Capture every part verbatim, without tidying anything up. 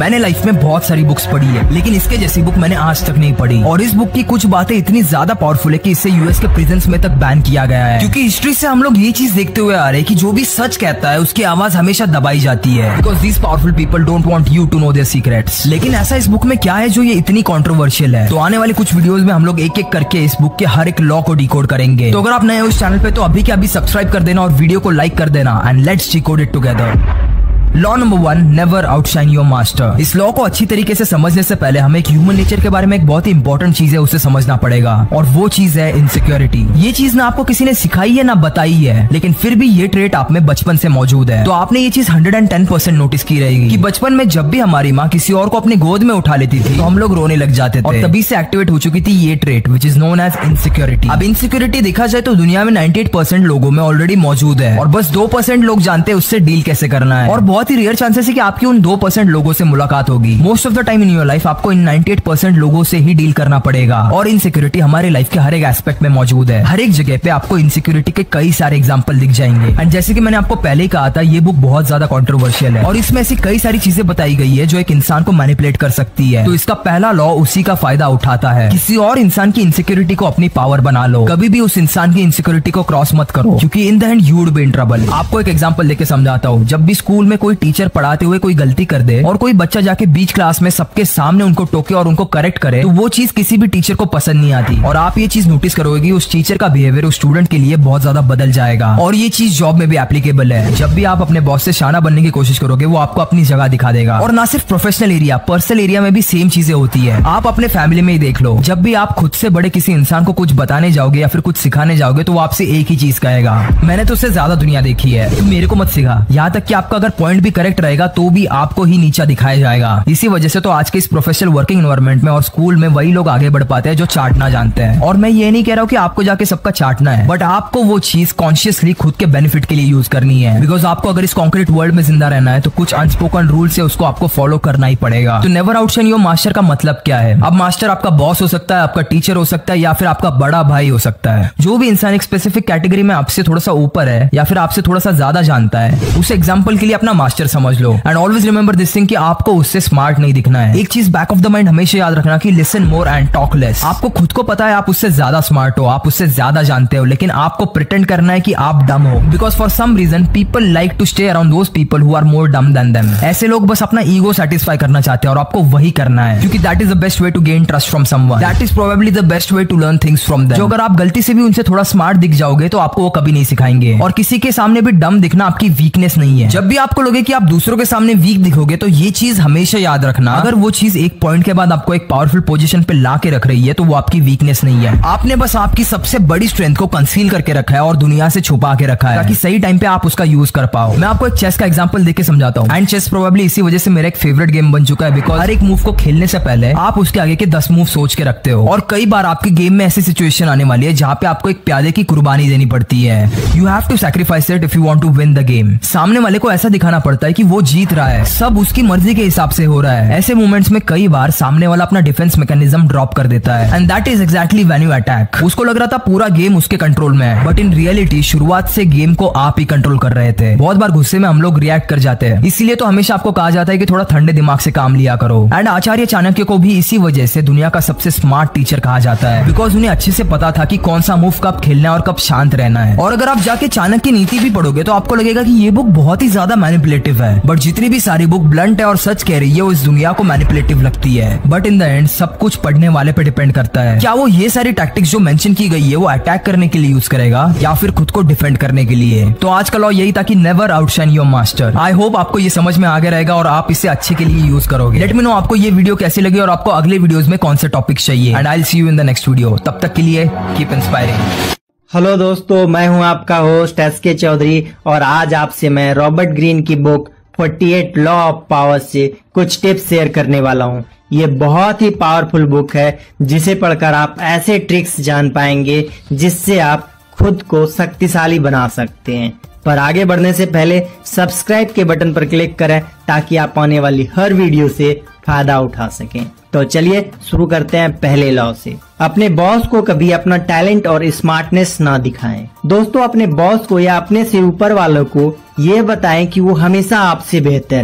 मैंने लाइफ में बहुत सारी बुक्स पढ़ी है, लेकिन इसके जैसी बुक मैंने आज तक नहीं पढ़ी। और इस बुक की कुछ बातें इतनी ज्यादा पावरफुल है कि इसे यूएस के प्रिजन्स में तक बैन किया गया है, क्योंकि हिस्ट्री से हम लोग ये चीज देखते हुए आ रहे हैं कि जो भी सच कहता है उसकी आवाज हमेशा दबाई जाती है, because these powerful people don't want you to know their secrets. लेकिन ऐसा इस बुक में क्या है जो ये इतनी कंट्रोवर्शियल है? तो आने वाले कुछ वीडियोस में हम लोग एक एक करके इस बुक के हर एक लॉ को डिकोड करेंगे। तो अगर आप नए हो इस चैनल पे तो अभी के अभी सब्सक्राइब कर देना और वीडियो को लाइक कर देना, and let's decode it together. Law number one, never outshine your master. इस लॉ को अच्छी तरीके से समझने से पहले हमें एक ह्यूमन नेचर के बारे में एक बहुत ही इंपॉर्टेंट चीज है उसे समझना पड़ेगा, और वो चीज है इनसिक्योरिटी। ये चीज ना आपको किसी ने सिखाई है ना बताई है, लेकिन फिर भी ये ट्रेट आप में बचपन से मौजूद है। तो आपने ये चीज hundred and ten percent notice की रहेगी कि बचपन में जब भी हमारी माँ किसी और को अपनी गोद में उठा लेती थी तो हम लोग रोने लग जाते थे, और तभी से एक्टिवेट हो चुकी थी ये trait which is known as insecurity. अब इनसिक्योरिटी देखा जाए तो दुनिया में नाइंटी एट परसेंट लोगों में ऑलरेडी मौजूद है, और बस दो परसेंट लोग जानते हैं उससे डील कैसे करना है। और बहुत ही रेयर चांसेस है कि आपकी उन दो परसेंट लोगों से मुलाकात होगी। Most of the time in your life आपको इन नाइंटी एट परसेंट लोगों से ही डील करना पड़ेगा, और इनसिक्योरिटी हमारे लाइफ के हर एक एस्पेक्ट में मौजूद है। हर एक जगह पे आपको इनसिक्योरिटी के कई सारे एग्जांपल दिख जाएंगे। एंड जैसे कि मैंने आपको पहले ही कहा था, ये बुक बहुत ज्यादा कंट्रोवर्शियल है, और इसमें ऐसी कई सारी चीजें बताई गई है जो एक इंसान को मैनिपुलेट कर सकती है। तो इसका पहला लॉ उसी का फायदा उठाता है। किसी और इंसान की इनसिक्योरिटी को अपनी पावर बना लो। कभी भी उस इंसान की इनसिक्योरिटी को क्रॉस मत करो, क्योंकि in the end you would be in trouble. आपको एक एग्जांपल देके समझाता हूँ। जब भी स्कूल में कोई टीचर पढ़ाते हुए कोई गलती कर दे और कोई बच्चा जाके बीच क्लास में सबके सामने उनको टोके और उनको करेक्ट करे, तो वो चीज किसी भी टीचर को पसंद नहीं आती। और आप ये चीज नोटिस करोगे कि उस टीचर का बिहेवियर उस स्टूडेंट के लिए बहुत ज्यादा बदल जाएगा। और ये चीज जॉब में भी एप्लीकेबल है। जब भी आप अपने बॉस से शाना बनने की कोशिश करोगे, वो आपको अपनी जगह दिखा देगा। और ना सिर्फ प्रोफेशनल एरिया, पर्सनल एरिया में भी सेम चीजें होती है। आप अपने फैमिली में ही देख लो, जब भी आप खुद से बड़े किसी इंसान को कुछ बताने जाओगे या फिर कुछ सिखाने जाओगे, तो वो आपसे एक ही चीज कहेगा, मैंने तो उससे ज्यादा दुनिया देखी है, तुम मेरे को मत सिखा। यहाँ तक कि आपका अगर पॉइंट भी करेक्ट रहेगा तो भी आपको ही नीचा दिखाया जाएगा। इसी वजह से तो आज के इस प्रोफेशनल वर्किंग एनवायरनमेंट में और स्कूल में वही लोग आगे बढ़ पाते हैं जो चाटना जानते हैं। और मैं ये नहीं कह रहा हूँ कि आपको जाके सबका चाटना है, बट आपको वो चीज कॉन्शियसली खुद के बेनिफिट के लिए यूज करनी है। बिकॉज आपको अगर इस कॉन्क्रीट वर्ल्ड में जिंदा रहना है तो कुछ अनस्पोकन रूल्स है, उसको आपको फॉलो करना ही पड़ेगा। तो नेवर आउटशाइन योर मास्टर का मतलब क्या है? अब मास्टर आपका बॉस हो सकता है, आपका टीचर हो सकता है, या फिर आपका बड़ा भाई हो सकता है। जो भी इंसान एक स्पेसिफिक कैटेगरी में आपसे थोड़ा सा ऊपर है या फिर आपसे थोड़ा सा ज्यादा जानता है, उसे एग्जाम्पल के लिए अपना मास्टर समझ लो। And always remember this thing कि आपको उससे स्मार्ट नहीं दिखना है। एक चीज बैक ऑफ द माइंड हमेशा याद रखना कि listen more and talk less. आपको खुद को पता है आप उससे ज्यादा स्मार्ट हो, आप उससे ज्यादा जानते हो, लेकिन आपको प्रिटेंड करना है कि आप डम हो, because for some reason people like to stay around those people who are more dumb than them. ऐसे लोग बस अपना ईगो सेटिस्फाई करना चाहते हैं, और आपको वही करना है, क्योंकि that is the best way to gain trust from someone. That is probably the best way to learn things from them. जो अगर आप गलती से भी उनसे थोड़ा स्मार्ट दिख जाओगे तो आपको वो कभी नहीं सिखाएंगे। और किसी के सामने भी डम दिखना आपकी वीकनेस नहीं है। जब भी आपको लगे कि आप दूसरों के सामने वीक दिखोगे, तो ये चीज हमेशा याद रखना, अगर वो चीज एक पॉइंट के बाद आपको एक पावरफुल पोजीशन पे ला के रख रही है तो वो आपकी वीकनेस नहीं है। आपने बस आपकी सबसे बड़ी स्ट्रेंथ को कंसील करके रखा है और दुनिया से छुपा के रखा है, ताकि सही टाइम पे आप उसका यूज कर पाओ। मैं आपको एक चेस का एग्जांपल देके समझाता हूँ। एंड चेस प्रोबेबली इसी वजह से मेरा एक फेवरेट गेम बन चुका है, बिकॉज हर एक मूव को खेलने से पहले आप उसके आगे के दस मूव सोच के रखते हो। और कई बार आपके गेम में ऐसी सिचुएशन आने वाली है जहाँ पे आपको एक प्यादे की कुर्बानी देनी पड़ती है। You have to sacrifice it if you want to win the game. सामने वाले को ऐसा दिखाना पड़ता है कि वो जीत रहा है, सब उसकी मर्जी के हिसाब से हो रहा है। ऐसे मोमेंट्स में कई बार सामने वाला अपना डिफेंस मैकेनिज्म ड्रॉप कर देता है, and that is exactly when you attack. उसको लग रहा था पूरा गेम उसके कंट्रोल में है, बट इन रियलिटी शुरुआत से गेम को आप ही कंट्रोल कर रहे थे। बहुत बार गुस्से में हम लोग रिएक्ट कर जाते हैं, इसीलिए तो हमेशा आपको कहा जाता है कि थोड़ा ठंडे दिमाग से काम लिया करो। एंड आचार्य चाणक्य को भी इसी वजह से दुनिया का सबसे स्मार्ट टीचर कहा जाता है, बिकॉज उन्हें अच्छे से पता था कि कौन सा मूव कब खेलना है और कब शांत रहना है। और अगर आप जाके चाणक्य की नीति भी पढ़ोगे तो आपको लगेगा कि ये बुक बहुत ही ज्यादा मैनिपुलेटिव है, बट जितनी भी सारी बुक ब्लंट है और सच कह रही है वो इस दुनिया को मैनिपुलेटिव लगती है। बट इन द एंड सब कुछ पढ़ने वाले पे डिपेंड करता है, क्या वो ये सारी टैक्टिक्स जो मेंशन की गई है वो अटैक करने के लिए यूज करेगा या फिर खुद को डिफेंड करने के लिए। तो आज का लॉ यही था कि never outshine your master. I hope आपको ये समझ में आगे रहेगा और आप इसे अच्छे के लिए यूज करोगे। लेट मी नो आपको ये वीडियो कैसी लगी और आपको अगले वीडियोस में कौन से टॉपिक्स चाहिए। And I will see you in the next video. तब तक के लिए कीप इंस्पायरिंग। हेलो दोस्तों, मैं हूं आपका होस्ट एस के चौधरी और आज आपसे मैं रॉबर्ट ग्रीन की बुक अड़तालीस लॉ ऑफ पावर से कुछ टिप्स शेयर करने वाला हूं। ये बहुत ही पावरफुल बुक है जिसे पढ़कर आप ऐसे ट्रिक्स जान पाएंगे जिससे आप खुद को शक्तिशाली बना सकते हैं। पर आगे बढ़ने से पहले सब्सक्राइब के बटन पर क्लिक करें ताकि आप आने वाली हर वीडियो से फायदा उठा सकें। तो चलिए शुरू करते हैं पहले लॉ से। अपने बॉस को कभी अपना टैलेंट और स्मार्टनेस ना दिखाएं। दोस्तों, अपने बॉस को या अपने से ऊपर वालों को ये बताएं कि वो हमेशा आपसे बेहतर हैं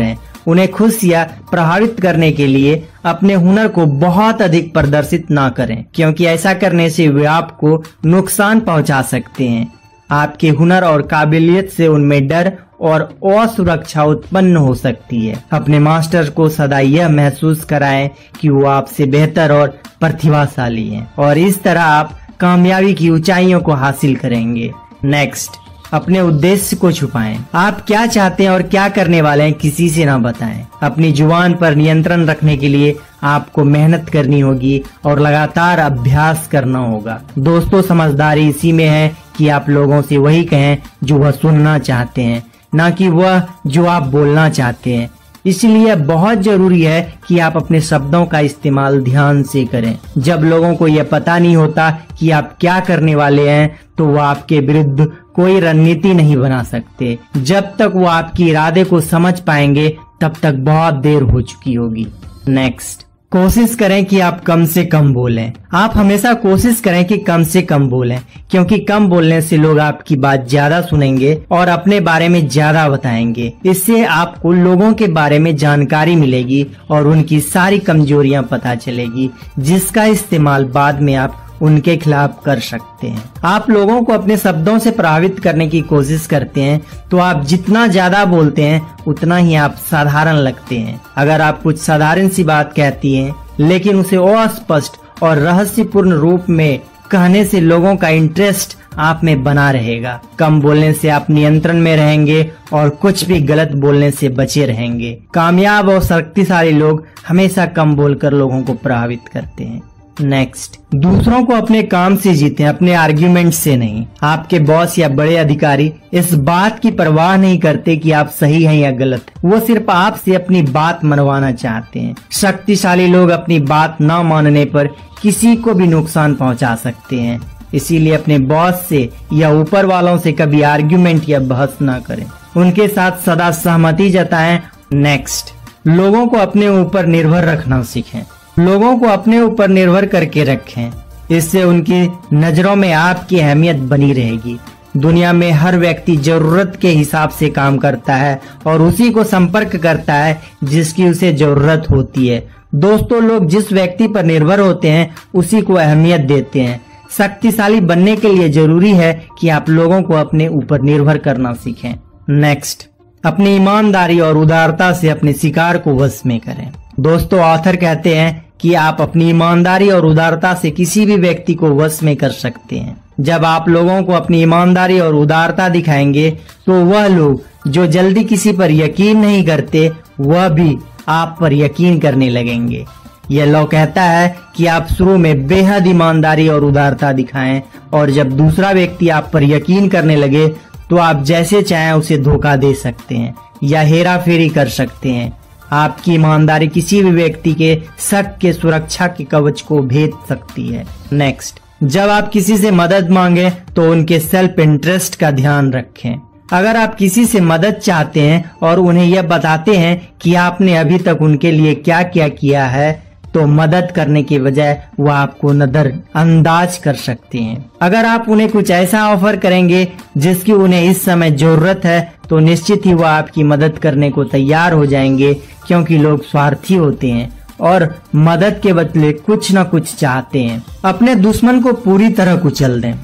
उन्हें खुश या प्रभावित करने के लिए अपने हुनर को बहुत अधिक प्रदर्शित ना करें, क्योंकि ऐसा करने से वे आपको नुकसान पहुंचा सकते हैं। आपके हुनर और काबिलियत से उनमें डर और असुरक्षा उत्पन्न हो सकती है। अपने मास्टर को सदा यह महसूस कराएं कि वो आपसे बेहतर और प्रतिभाशाली हैं, और इस तरह आप कामयाबी की ऊंचाइयों को हासिल करेंगे। नेक्स्ट, अपने उद्देश्य को छुपाएं। आप क्या चाहते हैं और क्या करने वाले हैं किसी से ना बताएं। अपनी जुबान पर नियंत्रण रखने के लिए आपको मेहनत करनी होगी और लगातार अभ्यास करना होगा। दोस्तों, समझदारी इसी में है कि आप लोगों से वही कहें जो वह सुनना चाहते हैं, ना कि वह जो आप बोलना चाहते हैं। इसलिए बहुत जरूरी है कि आप अपने शब्दों का इस्तेमाल ध्यान से करें। जब लोगों को यह पता नहीं होता कि आप क्या करने वाले हैं, तो वो आपके विरुद्ध कोई रणनीति नहीं बना सकते। जब तक वो आपके इरादे को समझ पाएंगे, तब तक बहुत देर हो चुकी होगी। नेक्स्ट, कोशिश करें कि आप कम से कम बोलें। आप हमेशा कोशिश करें कि कम से कम बोलें, क्योंकि कम बोलने से लोग आपकी बात ज्यादा सुनेंगे और अपने बारे में ज्यादा बताएंगे। इससे आपको लोगों के बारे में जानकारी मिलेगी और उनकी सारी कमजोरियां पता चलेगी, जिसका इस्तेमाल बाद में आप उनके खिलाफ कर सकते हैं। आप लोगों को अपने शब्दों से प्रभावित करने की कोशिश करते हैं, तो आप जितना ज्यादा बोलते हैं उतना ही आप साधारण लगते हैं। अगर आप कुछ साधारण सी बात कहती हैं, लेकिन उसे अस्पष्ट और रहस्यपूर्ण रूप में कहने से लोगों का इंटरेस्ट आप में बना रहेगा। कम बोलने से आप नियंत्रण में रहेंगे और कुछ भी गलत बोलने से बचे रहेंगे। कामयाब और शक्तिशाली लोग हमेशा कम बोलकर लोगों को प्रभावित करते हैं। नेक्स्ट, दूसरों को अपने काम से जीते, अपने आर्ग्यूमेंट से नहीं। आपके बॉस या बड़े अधिकारी इस बात की परवाह नहीं करते कि आप सही हैं या गलत। वो सिर्फ आपसे अपनी बात मनवाना चाहते हैं। शक्तिशाली लोग अपनी बात न मानने पर किसी को भी नुकसान पहुंचा सकते हैं। इसीलिए अपने बॉस से या ऊपर वालों से कभी आर्ग्यूमेंट या बहस न करें। उनके साथ सदा सहमति जताएं। नेक्स्ट, लोगों को अपने ऊपर निर्भर रखना सीखें। लोगों को अपने ऊपर निर्भर करके रखें, इससे उनकी नजरों में आपकी अहमियत बनी रहेगी। दुनिया में हर व्यक्ति जरूरत के हिसाब से काम करता है और उसी को संपर्क करता है जिसकी उसे जरूरत होती है। दोस्तों, लोग जिस व्यक्ति पर निर्भर होते हैं उसी को अहमियत देते हैं। शक्तिशाली बनने के लिए जरूरी है कि आप लोगों को अपने ऊपर निर्भर करना सीखें। नेक्स्ट, अपनी ईमानदारी और उदारता से अपने शिकार को वश में करें। दोस्तों, ऑथर कहते हैं कि आप अपनी ईमानदारी और उदारता से किसी भी व्यक्ति को वश में कर सकते हैं। जब आप लोगों को अपनी ईमानदारी और उदारता दिखाएंगे, तो वह लोग जो जल्दी किसी पर यकीन नहीं करते, वह भी आप पर यकीन करने लगेंगे। यह लॉ कहता है कि आप शुरू में बेहद ईमानदारी और उदारता दिखाएं, और जब दूसरा व्यक्ति आप पर यकीन करने लगे, तो आप जैसे चाहें उसे धोखा दे सकते हैं या हेरा फेरी कर सकते हैं। आपकी ईमानदारी किसी भी व्यक्ति के शक के सुरक्षा के कवच को भेद सकती है। नेक्स्ट, जब आप किसी से मदद मांगे तो उनके सेल्फ इंटरेस्ट का ध्यान रखें। अगर आप किसी से मदद चाहते हैं और उन्हें यह बताते हैं कि आपने अभी तक उनके लिए क्या क्या किया है, तो मदद करने के बजाय वो आपको नजरअंदाज कर सकते हैं। अगर आप उन्हें कुछ ऐसा ऑफर करेंगे जिसकी उन्हें इस समय जरूरत है, तो निश्चित ही वो आपकी मदद करने को तैयार हो जाएंगे, क्योंकि लोग स्वार्थी होते हैं और मदद के बदले कुछ न कुछ चाहते हैं। अपने दुश्मन को पूरी तरह कुचल दें।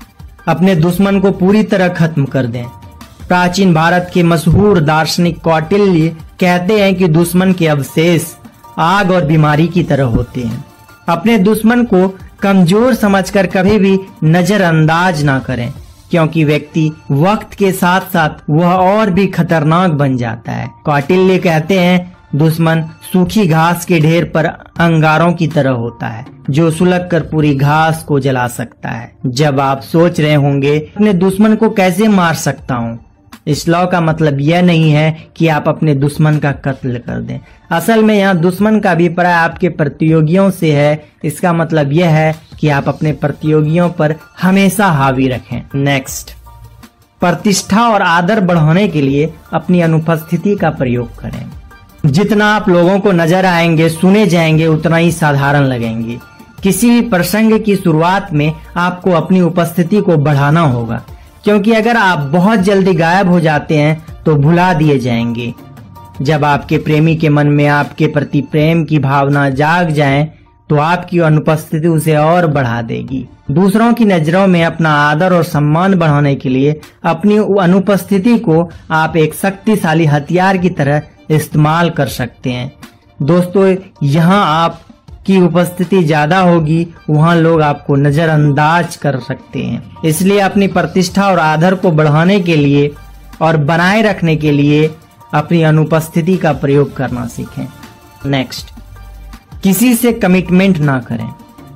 अपने दुश्मन को पूरी तरह खत्म कर दें। प्राचीन भारत के मशहूर दार्शनिक कौटिल्य कहते हैं कि दुश्मन के अवशेष आग और बीमारी की तरह होते हैं। अपने दुश्मन को कमजोर समझकर कभी भी नजरअंदाज ना करें, क्योंकि व्यक्ति वक्त के साथ साथ वह और भी खतरनाक बन जाता है। कौटिल्य कहते हैं, दुश्मन सूखी घास के ढेर पर अंगारों की तरह होता है, जो सुलग कर पूरी घास को जला सकता है। जब आप सोच रहे होंगे अपने दुश्मन को कैसे मार सकता हूँ, इस लॉ का मतलब यह नहीं है कि आप अपने दुश्मन का कत्ल कर दें। असल में यहाँ दुश्मन का अभिप्राय आपके प्रतियोगियों से है। इसका मतलब यह है कि आप अपने प्रतियोगियों पर हमेशा हावी रखें। नेक्स्ट, प्रतिष्ठा और आदर बढ़ाने के लिए अपनी अनुपस्थिति का प्रयोग करें। जितना आप लोगों को नजर आएंगे, सुने जाएंगे, उतना ही साधारण लगेंगे। किसी भी प्रसंग की शुरुआत में आपको अपनी उपस्थिति को बढ़ाना होगा, क्योंकि अगर आप बहुत जल्दी गायब हो जाते हैं तो भुला दिए जाएंगे। जब आपके प्रेमी के मन में आपके प्रति प्रेम की भावना जाग जाए तो आपकी अनुपस्थिति उसे और बढ़ा देगी। दूसरों की नजरों में अपना आदर और सम्मान बढ़ाने के लिए अपनी अनुपस्थिति को आप एक शक्तिशाली हथियार की तरह इस्तेमाल कर सकते हैं। दोस्तों, यहाँ आपकी उपस्थिति ज्यादा होगी, वहाँ लोग आपको नजरअंदाज कर सकते हैं। इसलिए अपनी प्रतिष्ठा और आदर को बढ़ाने के लिए और बनाए रखने के लिए अपनी अनुपस्थिति का प्रयोग करना सीखें। नेक्स्ट, किसी से कमिटमेंट ना करें।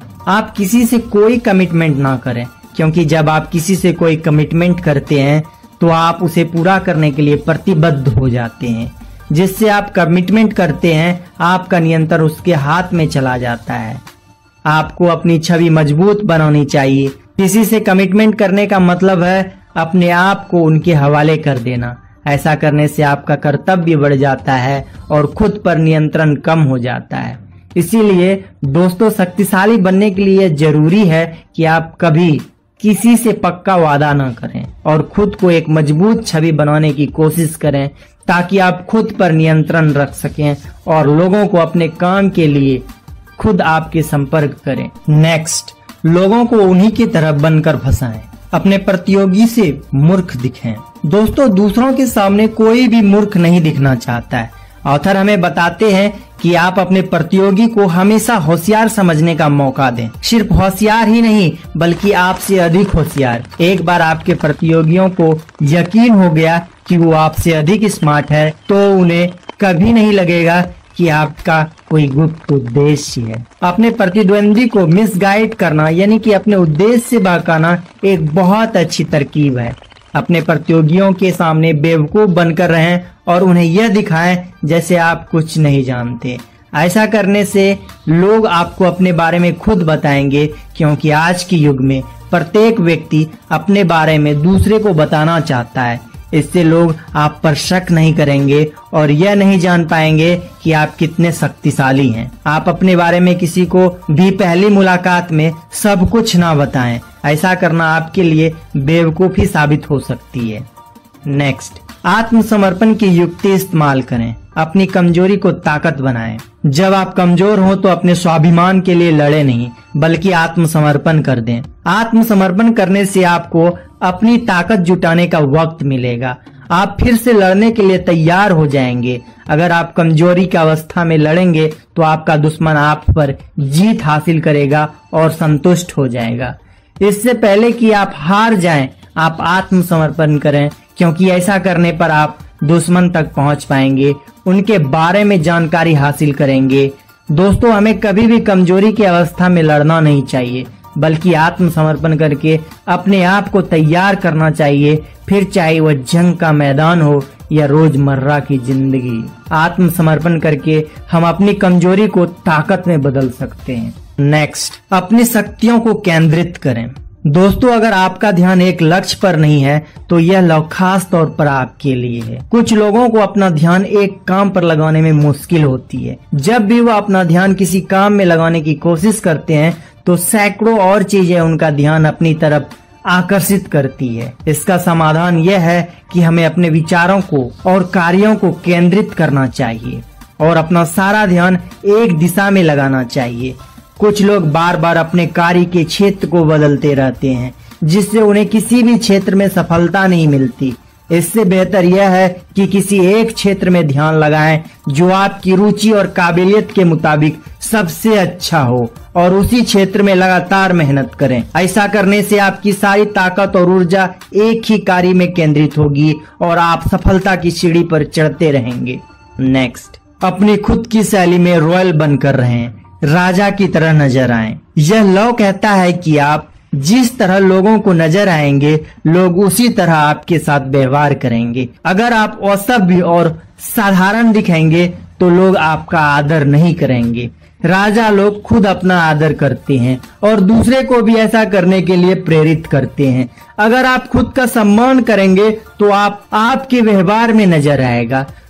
आप किसी से कोई कमिटमेंट ना करें, क्योंकि जब आप किसी से कोई कमिटमेंट करते हैं तो आप उसे पूरा करने के लिए प्रतिबद्ध हो जाते हैं। जिससे आप कमिटमेंट करते हैं, आपका नियंत्रण उसके हाथ में चला जाता है। आपको अपनी छवि मजबूत बनानी चाहिए। किसी से कमिटमेंट करने का मतलब है अपने आप को उनके हवाले कर देना। ऐसा करने से आपका कर्तव्य बढ़ जाता है और खुद पर नियंत्रण कम हो जाता है। इसीलिए दोस्तों, शक्तिशाली बनने के लिए जरूरी है कि आप कभी किसी से पक्का वादा न करें और खुद को एक मजबूत छवि बनाने की कोशिश करें, ताकि आप खुद पर नियंत्रण रख सकें और लोगों को अपने काम के लिए खुद आपके संपर्क करें। नेक्स्ट, लोगों को उन्हीं की तरह बनकर फंसाएं। अपने प्रतियोगी से मूर्ख दिखें। दोस्तों, दूसरों के सामने कोई भी मूर्ख नहीं दिखना चाहता है। ऑथर हमें बताते हैं कि आप अपने प्रतियोगी को हमेशा होशियार समझने का मौका दें। सिर्फ होशियार ही नहीं, बल्कि आपसे अधिक होशियार। एक बार आपके प्रतियोगियों को यकीन हो गया कि वो आपसे अधिक स्मार्ट है, तो उन्हें कभी नहीं लगेगा कि आपका कोई गुप्त उद्देश्य है। अपने प्रतिद्वंदी को मिसगाइड करना, यानी कि अपने उद्देश्य से बहकाना, एक बहुत अच्छी तरकीब है। अपने प्रतियोगियों के सामने बेवकूफ बनकर रहें और उन्हें यह दिखाएं जैसे आप कुछ नहीं जानते। ऐसा करने से लोग आपको अपने बारे में खुद बताएंगे, क्योंकि आज के युग में प्रत्येक व्यक्ति अपने बारे में दूसरे को बताना चाहता है। इससे लोग आप पर शक नहीं करेंगे और यह नहीं जान पाएंगे कि आप कितने शक्तिशाली हैं। आप अपने बारे में किसी को भी पहली मुलाकात में सब कुछ ना बताएं। ऐसा करना आपके लिए बेवकूफी साबित हो सकती है। नेक्स्ट, आत्मसमर्पण की युक्ति इस्तेमाल करें। अपनी कमजोरी को ताकत बनाएं। जब आप कमजोर हो तो अपने स्वाभिमान के लिए लड़े नहीं, बल्कि आत्मसमर्पण कर दें। आत्मसमर्पण करने से आपको अपनी ताकत जुटाने का वक्त मिलेगा। आप फिर से लड़ने के लिए तैयार हो जाएंगे। अगर आप कमजोरी की अवस्था में लड़ेंगे तो आपका दुश्मन आप पर जीत हासिल करेगा और संतुष्ट हो जाएगा। इससे पहले कि आप हार जाएं, आप आत्मसमर्पण करें, क्योंकि ऐसा करने पर आप दुश्मन तक पहुंच पाएंगे, उनके बारे में जानकारी हासिल करेंगे। दोस्तों, हमें कभी भी कमजोरी की अवस्था में लड़ना नहीं चाहिए, बल्कि आत्मसमर्पण करके अपने आप को तैयार करना चाहिए, फिर चाहे वह जंग का मैदान हो या रोजमर्रा की जिंदगी। आत्मसमर्पण करके हम अपनी कमजोरी को ताकत में बदल सकते हैं। नेक्स्ट, अपनी शक्तियों को केंद्रित करें। दोस्तों, अगर आपका ध्यान एक लक्ष्य पर नहीं है तो यह लव खास तौर पर आपके लिए है। कुछ लोगों को अपना ध्यान एक काम पर लगाने में मुश्किल होती है। जब भी वह अपना ध्यान किसी काम में लगाने की कोशिश करते हैं तो सैकड़ों और चीजें उनका ध्यान अपनी तरफ आकर्षित करती है। इसका समाधान यह है कि हमें अपने विचारों को और कार्यों को केंद्रित करना चाहिए और अपना सारा ध्यान एक दिशा में लगाना चाहिए। कुछ लोग बार बार अपने कार्य के क्षेत्र को बदलते रहते हैं, जिससे उन्हें किसी भी क्षेत्र में सफलता नहीं मिलती। इससे बेहतर यह है कि किसी एक क्षेत्र में ध्यान लगाएं जो आपकी रुचि और काबिलियत के मुताबिक सबसे अच्छा हो और उसी क्षेत्र में लगातार मेहनत करें। ऐसा करने से आपकी सारी ताकत और ऊर्जा एक ही कार्य में केंद्रित होगी और आप सफलता की सीढ़ी पर चढ़ते रहेंगे। नेक्स्ट, अपनी खुद की शैली में रॉयल बनकर रहें, राजा की तरह नजर आएं। यह लॉ कहता है कि आप जिस तरह लोगों को नजर आएंगे, लोग उसी तरह आपके साथ व्यवहार करेंगे। अगर आप असभ्य और साधारण दिखेंगे तो लोग आपका आदर नहीं करेंगे। राजा लोग खुद अपना आदर करते हैं और दूसरे को भी ऐसा करने के लिए प्रेरित करते हैं। अगर आप खुद का सम्मान करेंगे तो आप आपके व्यवहार में नजर आएगा।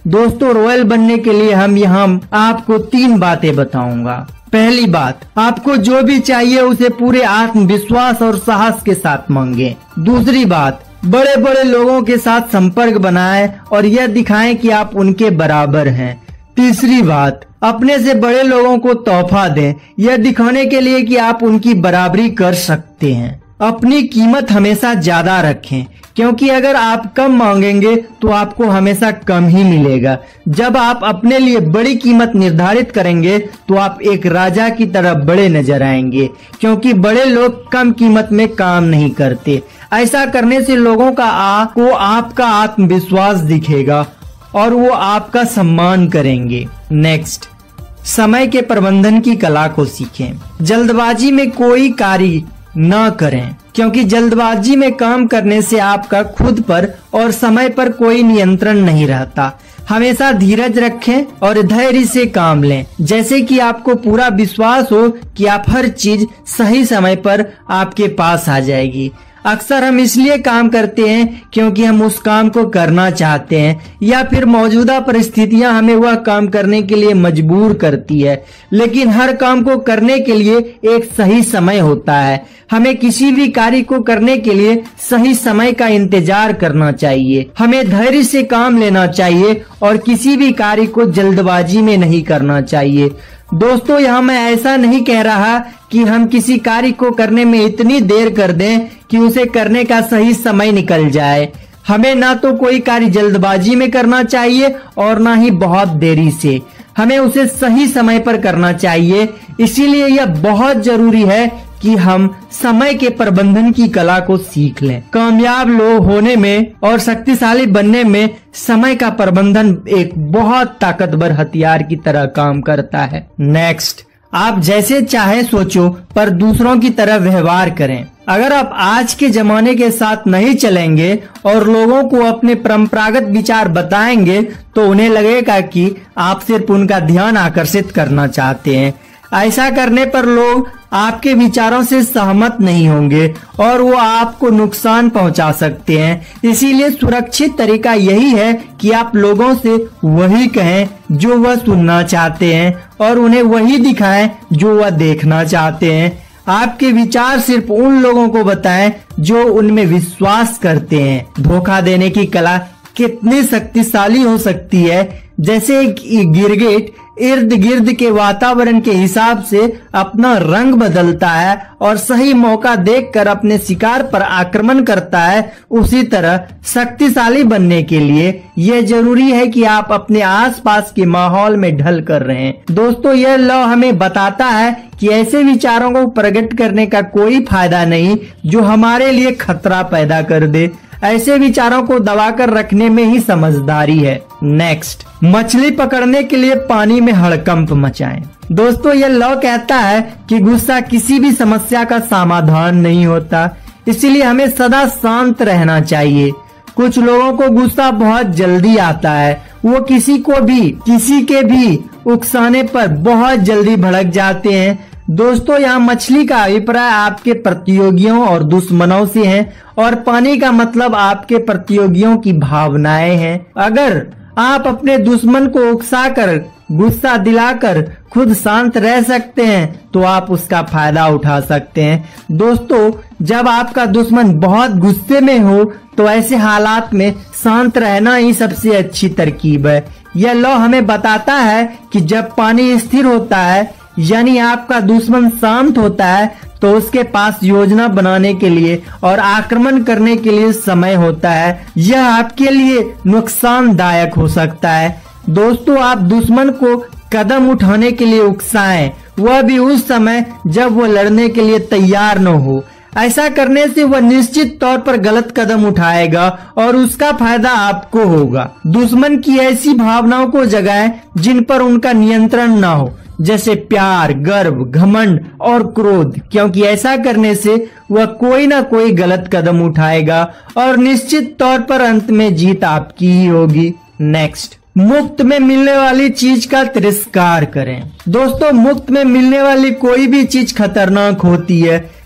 दोस्तों रॉयल बनने के लिए हम यहाँ आपको तीन बातें बताऊंगा। पहली बात, आपको जो भी चाहिए उसे पूरे आत्मविश्वास और साहस के साथ मांगे। दूसरी बात, बड़े बड़े लोगों के साथ संपर्क बनाएं और यह दिखाएं कि आप उनके बराबर हैं। तीसरी बात, अपने से बड़े लोगों को तोहफा दें, यह दिखाने के लिए कि आप उनकी बराबरी कर सकते हैं। अपनी कीमत हमेशा ज्यादा रखें, क्योंकि अगर आप कम मांगेंगे तो आपको हमेशा कम ही मिलेगा। जब आप अपने लिए बड़ी कीमत निर्धारित करेंगे तो आप एक राजा की तरह बड़े नजर आएंगे, क्योंकि बड़े लोग कम कीमत में काम नहीं करते। ऐसा करने से लोगों का आ, को आपका आत्मविश्वास दिखेगा और वो आपका सम्मान करेंगे। नेक्स्ट, समय के प्रबंधन की कला को सीखें। जल्दबाजी में कोई कार्य न करें, क्योंकि जल्दबाजी में काम करने से आपका खुद पर और समय पर कोई नियंत्रण नहीं रहता। हमेशा धीरज रखें और धैर्य से काम लें, जैसे कि आपको पूरा विश्वास हो कि आप हर चीज सही समय पर आपके पास आ जाएगी। अक्सर हम इसलिए काम करते हैं क्योंकि हम उस काम को करना चाहते हैं, या फिर मौजूदा परिस्थितियां हमें वह काम करने के लिए मजबूर करती है। लेकिन हर काम को करने के लिए एक सही समय होता है। हमें किसी भी कार्य को करने के लिए सही समय का इंतजार करना चाहिए। हमें धैर्य से काम लेना चाहिए और किसी भी कार्य को जल्दबाजी में नहीं करना चाहिए। दोस्तों, यहाँ मैं ऐसा नहीं कह रहा कि हम किसी कार्य को करने में इतनी देर कर दें कि उसे करने का सही समय निकल जाए। हमें ना तो कोई कार्य जल्दबाजी में करना चाहिए और ना ही बहुत देरी से। हमें उसे सही समय पर करना चाहिए। इसीलिए यह बहुत जरूरी है कि हम समय के प्रबंधन की कला को सीख लें। कामयाब लोग होने में और शक्तिशाली बनने में समय का प्रबंधन एक बहुत ताकतवर हथियार की तरह काम करता है। नेक्स्ट, आप जैसे चाहे सोचो पर दूसरों की तरह व्यवहार करें। अगर आप आज के जमाने के साथ नहीं चलेंगे और लोगों को अपने परंपरागत विचार बताएंगे तो उन्हें लगेगा कि आप सिर्फ उनका ध्यान आकर्षित करना चाहते हैं। ऐसा करने पर लोग आपके विचारों से सहमत नहीं होंगे और वो आपको नुकसान पहुंचा सकते हैं। इसीलिए सुरक्षित तरीका यही है कि आप लोगों से वही कहें जो वह सुनना चाहते हैं और उन्हें वही दिखाएं जो वह देखना चाहते हैं। आपके विचार सिर्फ उन लोगों को बताएं जो उनमें विश्वास करते हैं। धोखा देने की कला कितनी शक्तिशाली हो सकती है। जैसे एक गिरगिट इर्द गिर्द के वातावरण के हिसाब से अपना रंग बदलता है और सही मौका देखकर अपने शिकार पर आक्रमण करता है, उसी तरह शक्तिशाली बनने के लिए यह जरूरी है कि आप अपने आसपास के माहौल में ढल कर रहें। दोस्तों, यह लॉ हमें बताता है कि ऐसे विचारों को प्रकट करने का कोई फायदा नहीं जो हमारे लिए खतरा पैदा कर दे। ऐसे विचारों को दबाकर रखने में ही समझदारी है। नेक्स्ट, मछली पकड़ने के लिए पानी में हड़कंप मचाएं। दोस्तों, यह लॉ कहता है कि गुस्सा किसी भी समस्या का समाधान नहीं होता, इसीलिए हमें सदा शांत रहना चाहिए। कुछ लोगों को गुस्सा बहुत जल्दी आता है। वो किसी को भी किसी के भी उकसाने पर बहुत जल्दी भड़क जाते हैं। दोस्तों, यहाँ मछली का अभिप्राय आपके प्रतियोगियों और दुश्मनों से है और पानी का मतलब आपके प्रतियोगियों की भावनाएं हैं। अगर आप अपने दुश्मन को उकसाकर गुस्सा दिलाकर खुद शांत रह सकते हैं तो आप उसका फायदा उठा सकते हैं। दोस्तों, जब आपका दुश्मन बहुत गुस्से में हो तो ऐसे हालात में शांत रहना ही सबसे अच्छी तरकीब है। यह लॉ हमें बताता है कि जब पानी स्थिर होता है यानी आपका दुश्मन शांत होता है तो उसके पास योजना बनाने के लिए और आक्रमण करने के लिए समय होता है। यह आपके लिए नुकसानदायक हो सकता है। दोस्तों, आप दुश्मन को कदम उठाने के लिए उकसाएं, वह भी उस समय जब वो लड़ने के लिए तैयार न हो। ऐसा करने से वह निश्चित तौर पर गलत कदम उठाएगा और उसका फायदा आपको होगा। दुश्मन की ऐसी भावनाओं को जगाएं जिन पर उनका नियंत्रण न हो, जैसे प्यार, गर्व, घमंड और क्रोध, क्योंकि ऐसा करने से वह कोई ना कोई गलत कदम उठाएगा और निश्चित तौर पर अंत में जीत आपकी ही होगी। नेक्स्ट, मुफ्त में मिलने वाली चीज का तिरस्कार करें। दोस्तों, मुफ्त में मिलने वाली कोई भी चीज खतरनाक होती है,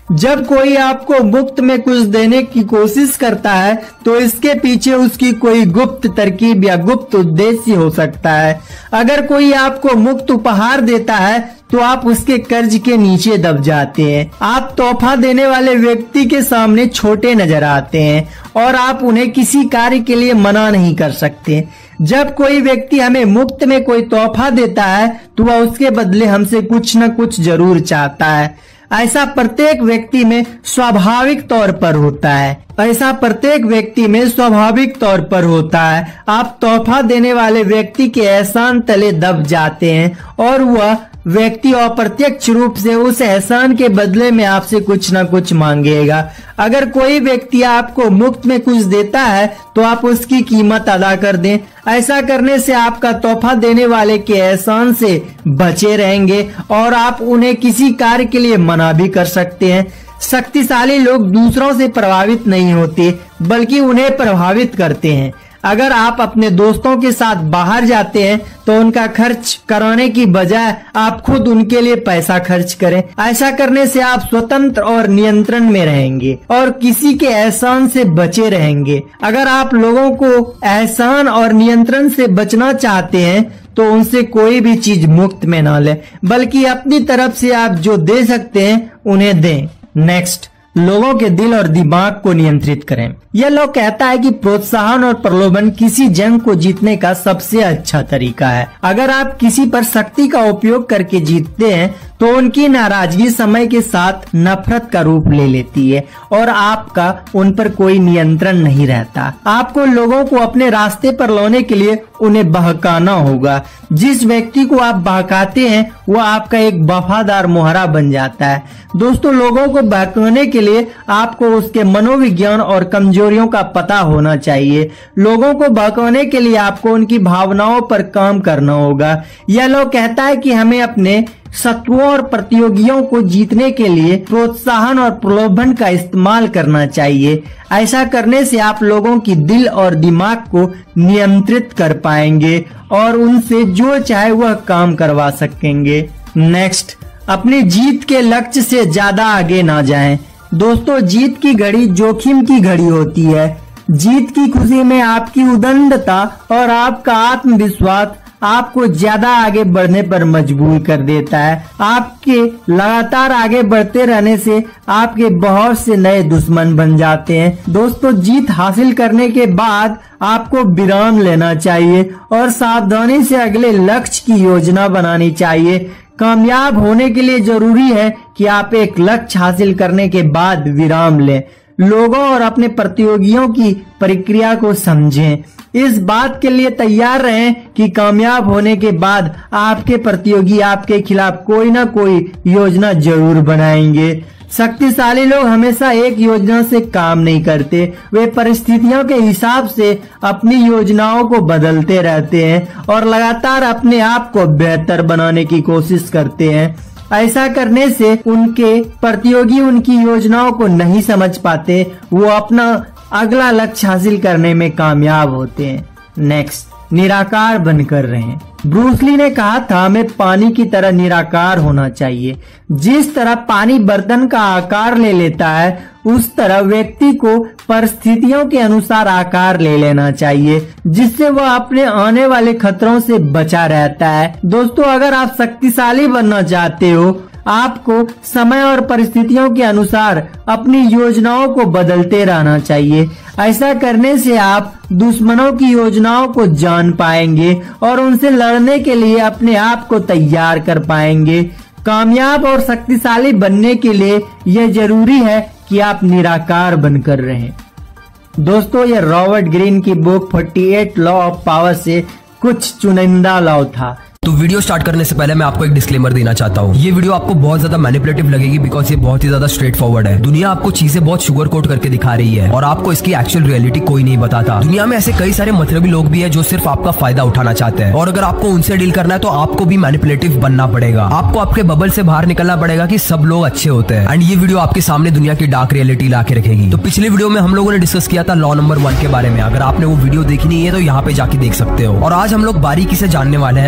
जब कोई आपको मुफ्त में कुछ देने की कोशिश करता है तो इसके पीछे उसकी कोई गुप्त तरकीब या गुप्त उद्देश्य हो सकता है। अगर कोई आपको मुफ्त उपहार देता है तो आप उसके कर्ज के नीचे दब जाते हैं। आप तोहफा देने वाले व्यक्ति के सामने छोटे नजर आते हैं और आप उन्हें किसी कार्य के लिए मना नहीं कर सकते। जब कोई व्यक्ति हमें मुफ्त में कोई तोहफा देता है तो वह उसके बदले हमसे कुछ न कुछ जरूर चाहता है। ऐसा प्रत्येक व्यक्ति में स्वाभाविक तौर पर होता है ऐसा प्रत्येक व्यक्ति में स्वाभाविक तौर पर होता है। आप तोहफा देने वाले व्यक्ति के एहसान तले दब जाते हैं और वह व्यक्ति अप्रत्यक्ष रूप से उस एहसान के बदले में आपसे कुछ न कुछ मांगेगा। अगर कोई व्यक्ति आपको मुफ्त में कुछ देता है तो आप उसकी कीमत अदा कर दें। ऐसा करने से आपका तोहफा देने वाले के एहसान से बचे रहेंगे और आप उन्हें किसी कार्य के लिए मना भी कर सकते हैं। शक्तिशाली लोग दूसरों से प्रभावित नहीं होते बल्कि उन्हें प्रभावित करते हैं। अगर आप अपने दोस्तों के साथ बाहर जाते हैं तो उनका खर्च कराने की बजाय आप खुद उनके लिए पैसा खर्च करें। ऐसा करने से आप स्वतंत्र और नियंत्रण में रहेंगे और किसी के एहसान से बचे रहेंगे। अगर आप लोगों को एहसान और नियंत्रण से बचना चाहते हैं तो उनसे कोई भी चीज मुफ्त में ना लें बल्कि अपनी तरफ से आप जो दे सकते हैं उन्हें दें। नेक्स्ट, लोगों के दिल और दिमाग को नियंत्रित करें। यह लोग कहता है कि प्रोत्साहन और प्रलोभन किसी जंग को जीतने का सबसे अच्छा तरीका है। अगर आप किसी पर शक्ति का उपयोग करके जीतते हैं तो उनकी नाराजगी समय के साथ नफरत का रूप ले लेती है और आपका उन पर कोई नियंत्रण नहीं रहता। आपको लोगों को अपने रास्ते पर लाने के लिए उन्हें बहकाना होगा। जिस व्यक्ति को आप बहकाते हैं वो आपका एक वफादार मोहरा बन जाता है। दोस्तों, लोगों को बहकाने के लिए आपको उसके मनोविज्ञान और कमजोरियों का पता होना चाहिए। लोगों को बहकाने के लिए आपको उनकी भावनाओं पर काम करना होगा। यह लोग कहता है कि हमें अपने शत्रुओं और प्रतियोगियों को जीतने के लिए प्रोत्साहन और प्रलोभन का इस्तेमाल करना चाहिए। ऐसा करने से आप लोगों की दिल और दिमाग को नियंत्रित कर पाएंगे और उनसे जो चाहे वह काम करवा सकेंगे। नेक्स्ट, अपनी जीत के लक्ष्य से ज्यादा आगे ना जाएं। दोस्तों, जीत की घड़ी जोखिम की घड़ी होती है। जीत की खुशी में आपकी उदंडता और आपका आत्मविश्वास आपको ज्यादा आगे बढ़ने पर मजबूर कर देता है। आपके लगातार आगे बढ़ते रहने से आपके बहुत से नए दुश्मन बन जाते हैं। दोस्तों, जीत हासिल करने के बाद आपको विराम लेना चाहिए और सावधानी से अगले लक्ष्य की योजना बनानी चाहिए। कामयाब होने के लिए जरूरी है कि आप एक लक्ष्य हासिल करने के बाद विराम लें। लोगों और अपने प्रतियोगियों की प्रक्रिया को समझें। इस बात के लिए तैयार रहें कि कामयाब होने के बाद आपके प्रतियोगी आपके खिलाफ कोई ना कोई योजना जरूर बनाएंगे। शक्तिशाली लोग हमेशा एक योजना से काम नहीं करते, वे परिस्थितियों के हिसाब से अपनी योजनाओं को बदलते रहते हैं और लगातार अपने आप को बेहतर बनाने की कोशिश करते हैं। ऐसा करने से उनके प्रतियोगी उनकी योजनाओं को नहीं समझ पाते, वो अपना अगला लक्ष्य हासिल करने में कामयाब होते हैं। नेक्स्ट, निराकार बनकर रहें। ब्रूस ली ने कहा था हमें पानी की तरह निराकार होना चाहिए। जिस तरह पानी बर्तन का आकार ले लेता है उस तरह व्यक्ति को परिस्थितियों के अनुसार आकार ले लेना चाहिए, जिससे वह अपने आने वाले खतरों से बचा रहता है। दोस्तों, अगर आप शक्तिशाली बनना चाहते हो आपको समय और परिस्थितियों के अनुसार अपनी योजनाओं को बदलते रहना चाहिए। ऐसा करने से आप दुश्मनों की योजनाओं को जान पाएंगे और उनसे लड़ने के लिए अपने आप को तैयार कर पाएंगे। कामयाब और शक्तिशाली बनने के लिए यह जरूरी है कि आप निराकार बनकर रहें। दोस्तों, यह रॉबर्ट ग्रीन की बुक अड़तालीस लॉ ऑफ पावर से कुछ चुनिंदा लॉ था। तो वीडियो स्टार्ट करने से पहले मैं आपको एक डिस्क्लेमर देना चाहता हूँ। ये वीडियो आपको बहुत ज्यादा मैनिपुलेटिव लगेगी बिकॉज ये बहुत ही ज्यादा स्ट्रेट फॉरवर्ड है। दुनिया आपको चीजें बहुत शुगर कोट करके दिखा रही है और आपको इसकी एक्चुअल रियलिटी कोई नहीं बताता। दुनिया में ऐसे कई सारे मतलबी लोग भी है जो सिर्फ आपका फायदा उठाना चाहते हैं और अगर आपको उनसे डील करना है तो आपको भी मैनिपुलेटिव बनना पड़ेगा। आपको आपके बबल से बाहर निकलना पड़ेगा कि सब लोग अच्छे होते हैं। एंड ये वीडियो आपके सामने दुनिया की डार्क रियलिटी ला के रखेगी। तो पिछले वीडियो में हम लोगों ने डिस्कस किया था लॉ नंबर वन के बारे में। अगर आपने वो वीडियो देखी नहीं है तो यहाँ पे जाके देख सकते हो। और आज हम लोग बारीकी से जानने वाले हैं लॉ नंबर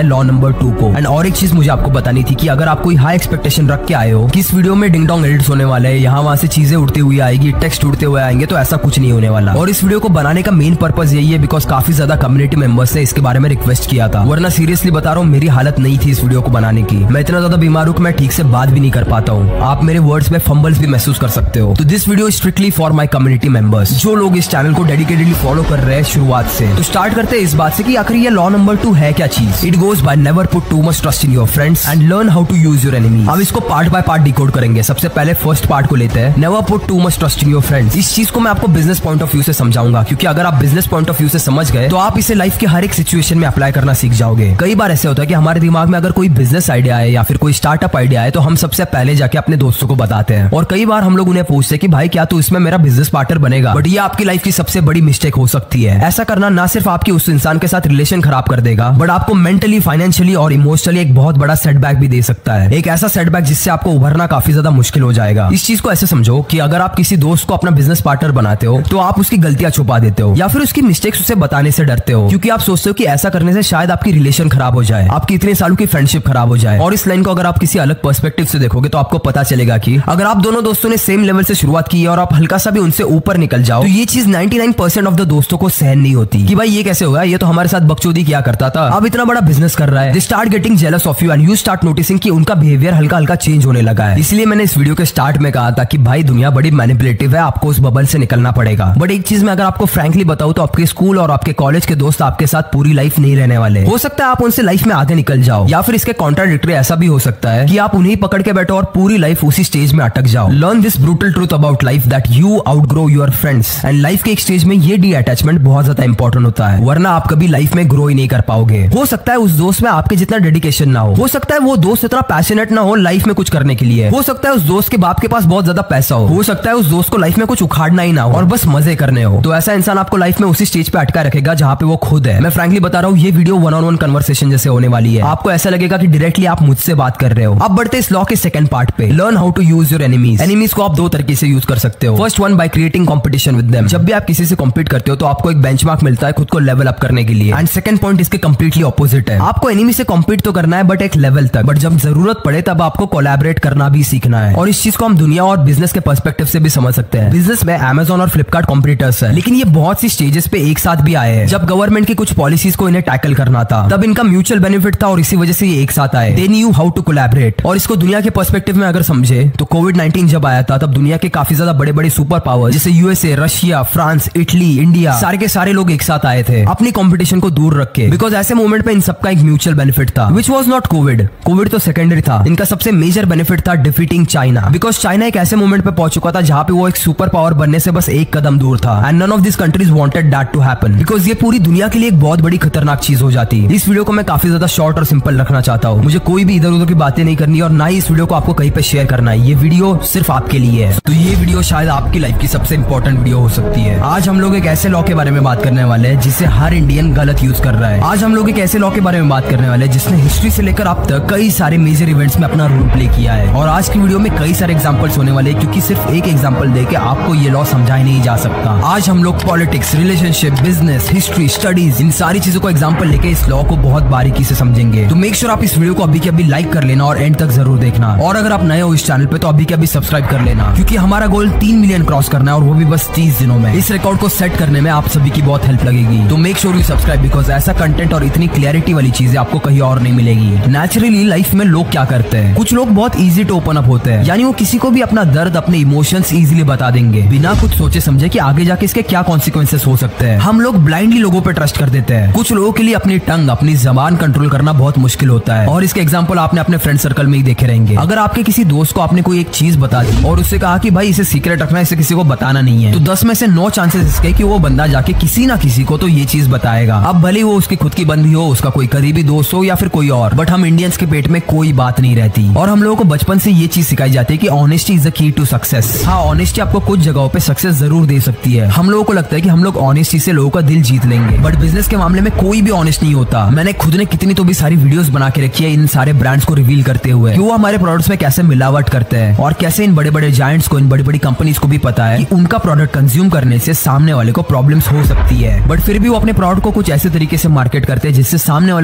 नंबर टू को। एंड और एक चीज मुझे आपको बतानी थी कि अगर आप कोई हाई एक्सपेक्टेशन रख के आए हो कि इस वीडियो में डिंग डोंग एडिट्स होने वाले हैं, यहाँ वहां से चीजें उड़ती हुई आएगी, टेक्स्ट उड़ते हुए आएंगे, तो ऐसा कुछ नहीं होने वाला। और इस वीडियो को बनाने का मेन पर्पज यही है बिकॉज काफी ज्यादा कम्युनिटी मेंबर्स ने इसके बारे में रिक्वेस्ट किया था, वरना सीरियसली बता रहा हूँ मेरी हालत नहीं थी इस वीडियो को बनाने की। मैं इतना ज्यादा बीमार हूँ कि मैं ठीक से बात भी नहीं कर पाता हूँ। आप मेरे वर्ड्स में फंबल्स भी महसूस कर सकते हो। तो this video strictly for my community members, जो लोग इस चैनल को डेडिकेटेडली फॉलो कर रहे हैं शुरुआत से। तो स्टार्ट करते हैं इस बात से कि आखिर ये लॉ नंबर टू है क्या चीज। It goes by never put too much trust in your friends and learn how to use your enemy. अब इसको पार्ट बाय पार्ट डिकोड करेंगे। सबसे पहले फर्स्ट पार्ट को लेते हैं, never put too much trust in your friends. इस चीज को मैं आपको बिजनेस पॉइंट ऑफ व्यू से समझाऊंगा, क्योंकि अगर आप बिजनेस पॉइंट ऑफ व्यू से समझ गए तो आप इसे लाइफ के हर एक सिचुएशन में अप्लाई करना सीख जाओगे। कई बार ऐसे होता है कि हमारे दिमाग में अगर कोई बिजनेस आइडिया है या फिर कोई स्टार्टअप आइडिया है तो हम सबसे पहले जाके अपने दोस्तों को बताते हैं, और कई बार हम लोग उन्हें पूछते हैं कि भाई क्या तू इसमें मेरा बिजनेस पार्टनर बनेगा। बट ये आपकी लाइफ की सबसे बड़ी मिस्टेक हो सकती है। ऐसा करना ना सिर्फ आपकी उस इंसान के साथ रिलेशन खराब कर देगा, बट आपको मेंटली, फाइनेंशियली और इमोशनली एक बहुत बड़ा सेटबैक भी दे सकता है। एक ऐसा सेटबैक जिससे आपको उभरना काफी ज्यादा मुश्किल हो जाएगा। इस चीज को ऐसे समझो कि अगर आप किसी दोस्त को अपना बिजनेस पार्टनर बनाते हो तो आप उसकी गलतियां छुपा देते हो या फिर उसकी मिस्टेक्स उसे बताने से डरते हो, क्योंकि आप सोचते हो कि ऐसा करने से शायद आपकी रिलेशन खराब हो जाए, आपकी इतने सालों की फ्रेंडशिप खराब हो जाए। और इस लाइन को अगर आप किसी अलग पर्सपेक्टिव से देखोगे तो आपको पता चलेगा कि अगर आप दोनों दोस्तों ने सेम लेवल से शुरुआत की है और आप हल्का सा भी उनसे ऊपर निकल जाओ तो ये चीज निन्यानवे परसेंट ऑफ द दोस्तों को सहन नहीं होती कि भाई ये कैसे होगा, ये तो हमारे साथ बकचोदी किया करता था, अब इतना बड़ा बिजनेस कर रहा है। They start getting jealous of you and you start noticing कि उनका बिहेवियर हल्का हल्का चेंज होने लगा है। इसलिए मैंने इस वीडियो के स्टार्ट में कहा था कि भाई दुनिया बड़ी मैनिपुलेटिव है, आपको उस बबल से निकलना पड़ेगा। बट एक चीज मैं अगर आपको फ्रैंकली बताऊं तो आपके स्कूल और आपके कॉलेज के दोस्त आपके साथ पूरी लाइफ नहीं रहने वाले। हो सकता है आप उनसे लाइफ में आगे निकल जाओ, या फिर इसके कॉन्ट्राडिक्टरी ऐसा भी हो सकता है कि आप उन्हें पकड़ के बैठो और पूरी लाइफ उसी स्टेज में अटक जाओ। Learn this brutal truth about life that you outgrow your friends. And life के एक स्टेज में ये डी अटैचमेंट बहुत ज्यादा इंपॉर्टेंट होता है, वरना आप कभी लाइफ में ग्रो ही नहीं कर पाओगे। हो सकता है उस दोस्त में आपके जितना डेडिकेशन ना हो, हो सकता है वो दोस्त इतना पैशनेट ना हो लाइफ में कुछ करने के लिए, हो सकता है उस दोस्त के बाप के पास बहुत ज्यादा पैसा हो, हो सकता है उस दोस्त को लाइफ में कुछ उखाड़ना ही ना हो और बस मजे करने हो। तो ऐसा इंसान आपको लाइफ में उसी स्टेज पे अटका रखेगा जहाँ पे वो खुद है। मैं फ्रैंकली बता रहा हूँ ये video one on one conversation जैसे होने वाली है। आपको ऐसा लगेगा कि डायरेक्टली आप मुझसे बात कर रहे हो। अब बढ़ते इस लॉ के सेकंड पार्ट पे, learn how to use your enemies. Enemies को आप दो तरीके से यूज कर सकते हो। First one by creating competition with them. जब भी आप किसी से कॉम्पीट करते हो तो आपको एक बेंचमार्क मिलता है खुद को लेवल अप करने के लिए। एंड सेकंड पॉइंट इसके कंप्लीटली ऑपोजिट है। आपको एनिमी से कॉम्पीट तो करना है बट एक लेवल तक, बट जब जरूरत पड़े तब आपको कोलैबोरेट करना भी सीखना है। और इस चीज को हम दुनिया और बिजनेस के पर्सपेक्टिव से भी समझ सकते हैं। बिजनेस में अमेजॉन और फ्लिपकार्ट कॉम्पिटिटर्स है, लेकिन ये बहुत सी स्टेजेस पे एक साथ भी आए हैं। जब गवर्नमेंट की कुछ पॉलिसीज को इन्हें टैकल करना था तब इनका म्यूचुअल बेनिफिट था और इसी वजह से ये एक साथ आए। They knew how to collaborate. और इसको दुनिया के पर्सपेक्टिव में अगर समझे तो कोविड नाइनटीन जब आया था तब दुनिया के काफी ज्यादा बड़े बड़े सुपर पावर जैसे USA, Russia, France, Italy, India, सारे के सारे लोग एक साथ आए थे अपनी कंपटीशन को दूर रख के, बिकॉज ऐसे मोमेंट पे इन सबका एक म्यूचुअल बेनिफिट था which was not Covid. Covid तो सेकेंडरी था, इनका सबसे मेजर बेनिफिट था डिफीटिंग चाइना, बिकॉज चाइना एक ऐसे मोमेंट पे पहुंच चुका था जहां पे वो एक सुपर पावर बनने से बस एक कदम दूर था। And none of this countries wanted that to happen, because ये पूरी दुनिया के लिए एक बहुत बड़ी खतरनाक चीज हो जाती। इस वीडियो को मैं काफी ज्यादा शॉर्ट और सिंपल रखना चाहता हूँ। मुझे कोई भी इधर उधर की बातें नहीं करनी और ना ही इस वीडियो को आपको कहीं पे शेयर करना है। ये वीडियो सिर्फ आपके लिए है। तो ये वीडियो शायद आपकी लाइफ की सबसे इंपॉर्टेंट वीडियो हो सकती है। आज हम लोग एक ऐसे लॉ के बारे में बात करने वाले हैं जिसे हर इंडियन गलत यूज कर रहा है। आज हम लोग एक ऐसे लॉ के बारे में बात करने वाले हैं जिसने हिस्ट्री से लेकर अब तक कई सारे मेजर इवेंट्स में अपना रोल प्ले किया है। और आज की वीडियो में कई सारे एग्जांपल्स होने वाले हैं, क्योंकि सिर्फ एक एग्जांपल देके आपको ये लॉ समझाया नहीं जा सकता। आज हम लोग politics, relationship, business, history, studies, इन सारी चीजों को एग्जांपल लेके इस लॉ को बहुत बारीकी से समझेंगे। तो मेक श्योर आप इस वीडियो को अभी के अभी लाइक कर लेना और एंड तक जरूर देखना। और अगर आप नए हो इस चैनल पे तो अभी के अभी सब्सक्राइब कर लेना, क्योंकि हमारा गोल तीन मिलियन क्रॉस करना है और वो भी बस तीस दिनों में। इस रिकॉर्ड को सेट करने में आप सभी की बहुत हेल्प लगेगी। तो make sure you subscribe, because ऐसा कंटेंट और इतनी क्लैरिटी वाली चीजें आपको कहीं और नहीं मिलेगी। नेचुरली लाइफ में लोग क्या करते हैं, कुछ लोग बहुत इजी टू ओपन अप होते हैं, यानी वो किसी को भी अपना दर्द, अपने इमोशंस इजीली बता देंगे बिना कुछ सोचे समझे कि आगे जाके इसके क्या कॉन्सिक्वेंसेस हो सकते हैं। हम लोग ब्लाइंडली लोगों पे ट्रस्ट कर देते हैं। कुछ लोगों के लिए अपनी टंग, अपनी जबान कंट्रोल करना बहुत मुश्किल होता है, और इसके एग्जांपल आपने अपने फ्रेंड सर्कल में ही देखे रहेंगे। अगर आपके किसी दोस्त को आपने कोई एक चीज बता दी और उससे कहा कि भाई इसे सीक्रेट रखना है, इसे किसी को बताना नहीं है, तो दस में से नौ चांसेस इसके कि वो बंदा जाके किसी ना किसी को तो ये चीज बताएगा। अब भले वो उसकी खुद की बंदी हो, उसका कोई करीबी दोस्त हो या फिर कोई और, बट हम इंडियंस के पेट में कोई बात नहीं रहती। और हम लोगों को बचपन से ये चीज सिखाई जाती है कि honesty is the key to success. हाँ, ऑनेस्टी आपको कुछ जगहों पे सक्सेस जरूर दे सकती है। हम लोगों को लगता है कि हम लोग ऑनेस्टी से लोगों का दिल जीत लेंगे, बट बिजनेस के मामले में कोई भी ऑनेस्ट नहीं होता। मैंने खुद ने कितनी तो भी सारी वीडियोस बना के रखी है इन सारे ब्रांड्स को रिवील करते हुए कि वो हमारे प्रोडक्ट्स में कैसे मिलावट करते हैं, और कैसे इन बड़े बड़े जायंट्स को, इन बड़ी बड़ी कंपनीज को भी पता है कि उनका प्रोडक्ट कंज्यूम करने से सामने वाले को प्रॉब्लम्स हो सकती है, बट फिर भी वो अपने प्रोडक्ट को कुछ ऐसे तरीके से मार्केट करते हैं जिससे सामने वाले को लगता है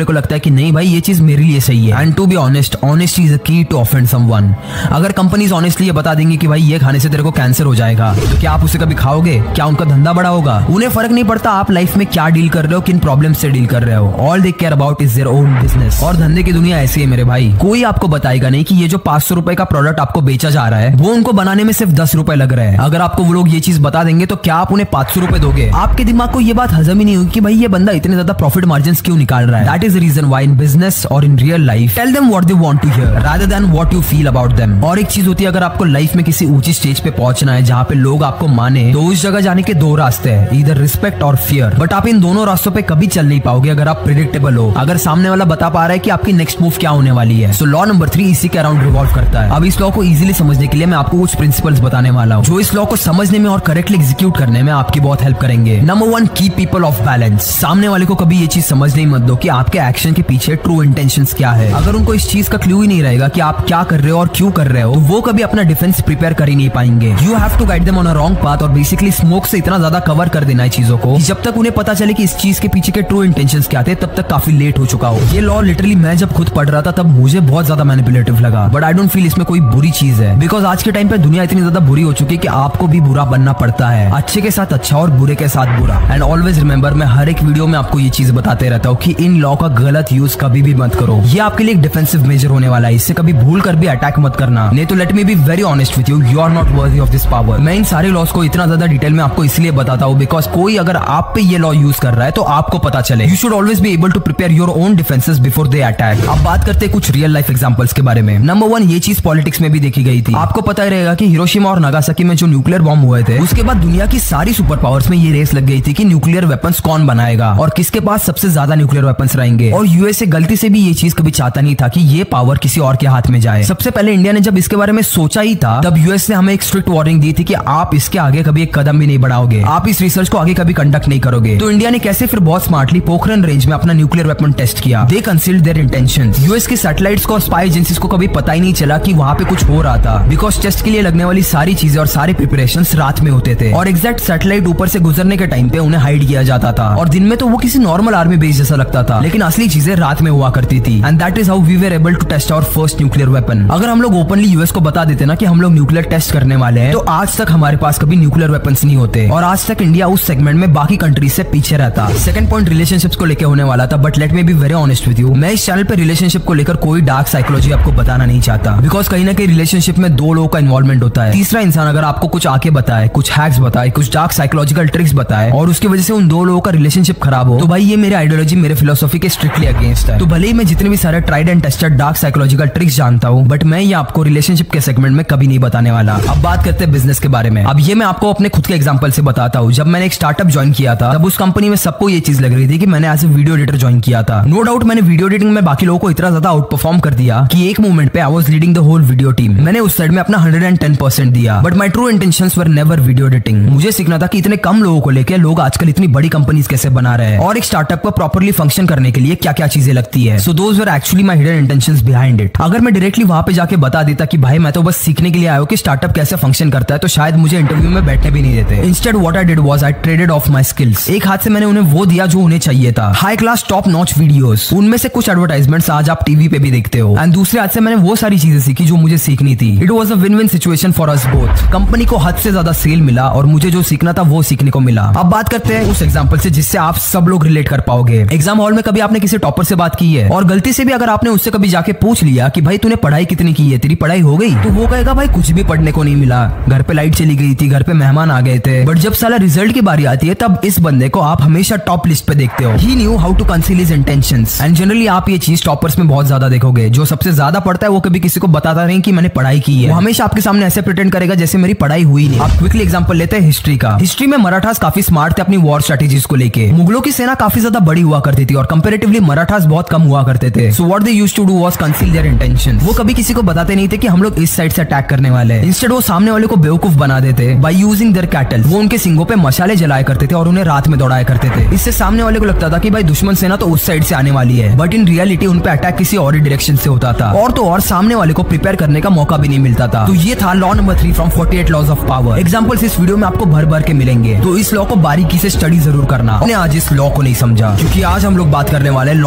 कि नहीं भाई ये चीज मेरे लिए सही है। And to be honest, honesty is a key to offend someone. अगर कंपनीज ऑनेस्टली ये बता देंगी कि भाई ये खाने से तेरे को कैंसर हो जाएगा, तो क्या आप उसे कभी खाओगे? क्या उनका धंधा बड़ा होगा? उन्हें फर्क नहीं पड़ता आप लाइफ में क्या डील कर रहे हो, किन प्रॉब्लम से डील कर रहे हो। All they care about is their own business. और धंधे की दुनिया ऐसी है मेरे भाई, कोई आपको बताएगा नहीं कि ये जो पांच सौ रुपए का प्रोडक्ट आपको बेचा जा रहा है वो उनको बनाने में सिर्फ दस रुपए लग रहे हैं। अगर आपको वो लोग ये चीज बता देंगे तो क्या आप उन्हें पांच सौ रुपए दोगे? आपके दिमाग को ये बात हजम ही नहीं होगी कि भाई ये बंदा इतने ज्यादा प्रॉफिट मार्जिन क्यों निकाल रहा है। That is the reason why in business और in real life tell them what they want to hear rather than what you feel about them. और एक चीज होती है, अगर आपको लाइफ में किसी ऊंची स्टेज पे पहुंचना है जहाँ पे लोग आपको माने, तो उस जगह जाने के दो रास्ते हैं, ईदर रिस्पेक्ट और फियर। बट आप इन दोनों रास्तों पे कभी चल नहीं पाओगे अगर आप प्रिडिक्टेबल हो, अगर सामने वाला बता पा रहा है कि आपकी नेक्स्ट मूव क्या होने वाली है। सो लॉ नंबर थ्री इसी के अराउंड रिवॉल्व करता है। अब इस लॉ को इजीली समझने के लिए मैं आपको कुछ प्रिंसिपल्स बताने वाला हूँ जो इस लॉ को समझने में और करेक्टली एग्जीक्यूट करने में आपकी बहुत हेल्प करेंगे। Number one, keep people off balance. सामने वाले को कभी ये चीज समझने ही मत दो कि आपके एक्शन के पीछे ट्रू इंटेंशंस क्या है। अगर उनको इस चीज का क्लू ही नहीं रहेगा कि आप क्या कर रहे हो और क्यों कर रहे हो, तो वो कभी अपना डिफेंस प्रिपेयर कर ही नहीं पाएंगे। You have to guide them on a wrong path और बेसिकली स्मोक से इतना ज्यादा कवर कर देना है चीजों को कि जब तक उन्हें पता चले कि इस चीज के पीछे के ट्रू इंटेंशंस क्या थे तब तक काफी लेट हो चुका हो। ये लॉ लिटरली मैं जब खुद पढ़ रहा था तब मुझे बहुत ज्यादा मैनिपुलेटिव लगा, बट आई डोंट फील इसमें कोई बुरी चीज है, बिकॉज आज के टाइम पे दुनिया इतनी ज्यादा बुरी हो चुकी है कि आपको भी बुरा बनना पड़ता है, अच्छे के साथ अच्छा और बुरे के साथ बुरा। एंड ऑलवेज रिमेंबर, मैं हर एक वीडियो में आपको ये चीज बताते रहता हूँ कि इन लॉ का गलत यूज कभी भी मत करो। ये आपके लिए एक डिफेंसिव मेजर होने वाला है, इससे कभी भूल कर भी अटैक मत करना, नहीं तो let me be very honest with you, you are not worthy of this power. मैं इन सारे लॉस को इतना ज्यादा डिटेल में आपको इसलिए बताता हूँ बिकॉज कोई अगर आप पे ये लॉ यूज कर रहा है तो आपको पता चले। You should always be able to prepare your own defences before they attack. अब बात करते हैं कुछ रियल लाइफ एग्जांपल्स के बारे में। नंबर वन, ये चीज पॉलिटिक्स में भी देखी गई थी। आपको पता ही रहेगा कि हिरोशिमा और नागासाकी में जो न्यूक्लियर बॉम्ब हुए थे उसके बाद दुनिया की सारी सुपर पावर्स में ये रेस लग गई थी कि न्यूक्लियर वेपन्स कौन बनाएगा और किसके पास सबसे ज्यादा न्यूक्लियर वेपन्स रहेंगे। और यूएसए गलती से भी ये चीज कभी चाहता नहीं था कि ये पावर किसी और के हाथ में जाए। सबसे पहले इंडिया ने जब इसके बारे में सोचा ही था तब यूएस ने हमें एक स्ट्रिक्ट वार्निंग दी थी कि आप इसके आगे कभी एक कदम भी नहीं बढ़ाओगे, आप इस रिसर्च को आगे कभी कंडक्ट नहीं करोगे। तो इंडिया ने कैसे फिर बहुत स्मार्टली पोखरन रेंज में अपना न्यूक्लियर वेपन टेस्ट किया। They concealed their intentions. US के सैटेलाइट्स को और स्पाई एजेंसीज को कभी पता ही नहीं चला कि वहां पे कुछ हो रहा था, बिकॉज टेस्ट के लिए लगने वाली सारी चीजें और सारे प्रिपरेशंस रात में होते थे और एग्जैक्ट सैटेलाइट ऊपर से गुजरने के टाइम पे उन्हें हाइड किया जाता था और दिन में तो वो किसी नॉर्मल आर्मी बेस जैसा लगता था, लेकिन असली चीजें रात में हुआ करती थी। And that is how we were able to test our first nuclear weapon. अगर हम लोग ओपनली यूएस को बता देते ना कि हम लोग न्यूक्लियर टेस्ट करने वाले हैं, तो आज तक हमारे पास कभी न्यूक्लियर वेपन्स नहीं होते और आज तक इंडिया उस सेगमेंट में बाकी कंट्रीज से पीछे रहता। सेकंड पॉइंट रिलेशनशिप्स को लेकर होने वाला था, but let me be very honest with you, मैं इस चैनल पे रिलेशनशिप को लेकर कोई डार्क साइकोलॉजी आपको बताना नहीं चाहता, बिकॉज कहीं ना कहीं रिलेशनशिप में दो लोगों का इन्वॉल्वमेंट होता है। तीसरा इंसान अगर आपको कुछ आके बताए, कुछ हैक्स बताए, कुछ डार्क साइकोलॉजिकल ट्रिक्स बताए और उसकी वजह से उन दो लोगों का रिलेशनशिप खराब हो, तो भाई ये मेरे आइडियोलॉजी, मेरे फिलोसॉफी के स्ट्रिक्टली अगेंस्ट है। तो भले ही मैं जितने भी सारे tried and tested dark psychological tricks जानता हूँ, बट मैं ये आपको रिलेशनशिप के सेगमेंट में कभी नहीं बताने वाला। अब बात करते हैं बिजनेस के बारे में। अब ये मैं आपको अपने खुद के एग्जांपल से बताता हूँ। जब मैंने एक स्टार्टअप ज्वाइन किया था तब उस कंपनी में सबको ये चीज लग रही थी कि मैंने as a video editor join किया था। नो डाउट मैंने वीडियो एडिटिंग में बाकी लोगों को इतना ज्यादा आउट परफॉर्म कर दिया कि एक मोमेंट पे I was leading the whole video team. मैंने उस साइड में अपना वन हंड्रेड टेन परसेंट दिया, but my true intentions were never video editing. मुझे सीखना था कि इतने कम लोगों को लेकर लोग आजकल इतनी बड़ी कंपनीज कैसे बना रहे हैं और एक स्टार्टअप को प्रॉपर्ली फंक्शन करने के लिए क्या क्या चीजें लगती है। So those were actually my hidden intentions behind it. अगर मैं डायरेक्टली वहां पे जाके बता देता कि भाई मैं तो बस सीखने के लिए आया हूं कि स्टार्टअप कैसे फंक्शन करता है, तो शायद मुझे इंटरव्यू में बैठने भी नहीं देते। Instead what I did was I traded off my skills. एक हाथ से मैंने उन्हें वो दिया जो उन्हें चाहिए था, high class top notch videos, उनमें से कुछ एडवर्टाइजमेंट्स आज आप टीवी पे भी देखते हो, एंड दूसरे हाथ से मैंने वो सारी चीजें सीखी जो मुझे सीखनी थी। It was a win win situation for us both. Company को हद से ज्यादा सेल मिला और मुझे जो सीखना था वो सीखने को मिला। अब बात करते हैं उस एग्जांपल से जिससे आप सब लोग रिलेट कर पाओगे। एग्जाम हॉल में कभी आपने किसी टॉपर से बात की है और गलती से भी अगर आपने उससे कभी जाके पूछ लिया कि भाई तूने पढ़ाई कितनी की है, तेरी पढ़ाई हो गई, तो वो कहेगा भाई कुछ भी पढ़ने को नहीं मिला, घर पे लाइट चली गई थी, घर पे मेहमान आ गए थे। बट जब साला रिजल्ट की बारी आती है तब इस बंदे को आप हमेशा टॉप लिस्ट पे देखते हो। He knew how to conceal his intentions. And generally आप ये चीज टॉपर्स में बहुत ज्यादा देखोगे। जो सबसे ज्यादा पढ़ता है वो कभी किसी को बताता नहीं कि मैंने पढ़ाई की है, वो हमेशा आपके सामने ऐसे प्रिटेंड करेगा जैसे मेरी पढ़ाई हुई नहीं। आप क्विकली एग्जांपल लेते हैं हिस्ट्री का। हिस्ट्री में मराठास काफी स्मार्ट थे अपनी वॉर स्ट्रेटेजीज को लेके। मुगलों की सेना काफी ज्यादा बड़ी हुआ करती थी और कंपैरेटिवली मराठास बहुत कम हुआ करते थे। So what they used to do was conceal their intentions. वो कभी किसी को बताते नहीं थे कि हम लोग इस साइड से अटैक करने वाले हैं। इंस्टेड वो सामने वाले को बेवकूफ बना देते बाय यूजिंग देयर कैटल। वो उनके सिंगों पे मशाले जलाया करते थे और उन्हें रात में दौड़ाया करते थे। इससे सामने वाले को लगता था कि भाई दुश्मन सेना तो उस साइड से आने वाली है, बट इन रियलिटी उन पे अटैक किसी और डायरेक्शन से होता था और तो और सामने वाले को प्रिपेयर करने का मौका भी नहीं मिलता था। तो ये था law number three from forty eight laws of power. Examples इस वीडियो में आपको भर भर के मिलेंगे, तो इस लॉ को बारीकी से स्टडी जरूर करना। हमने आज इस लॉ को नहीं समझा क्योंकि आज हम लोग बात करने वाले लॉ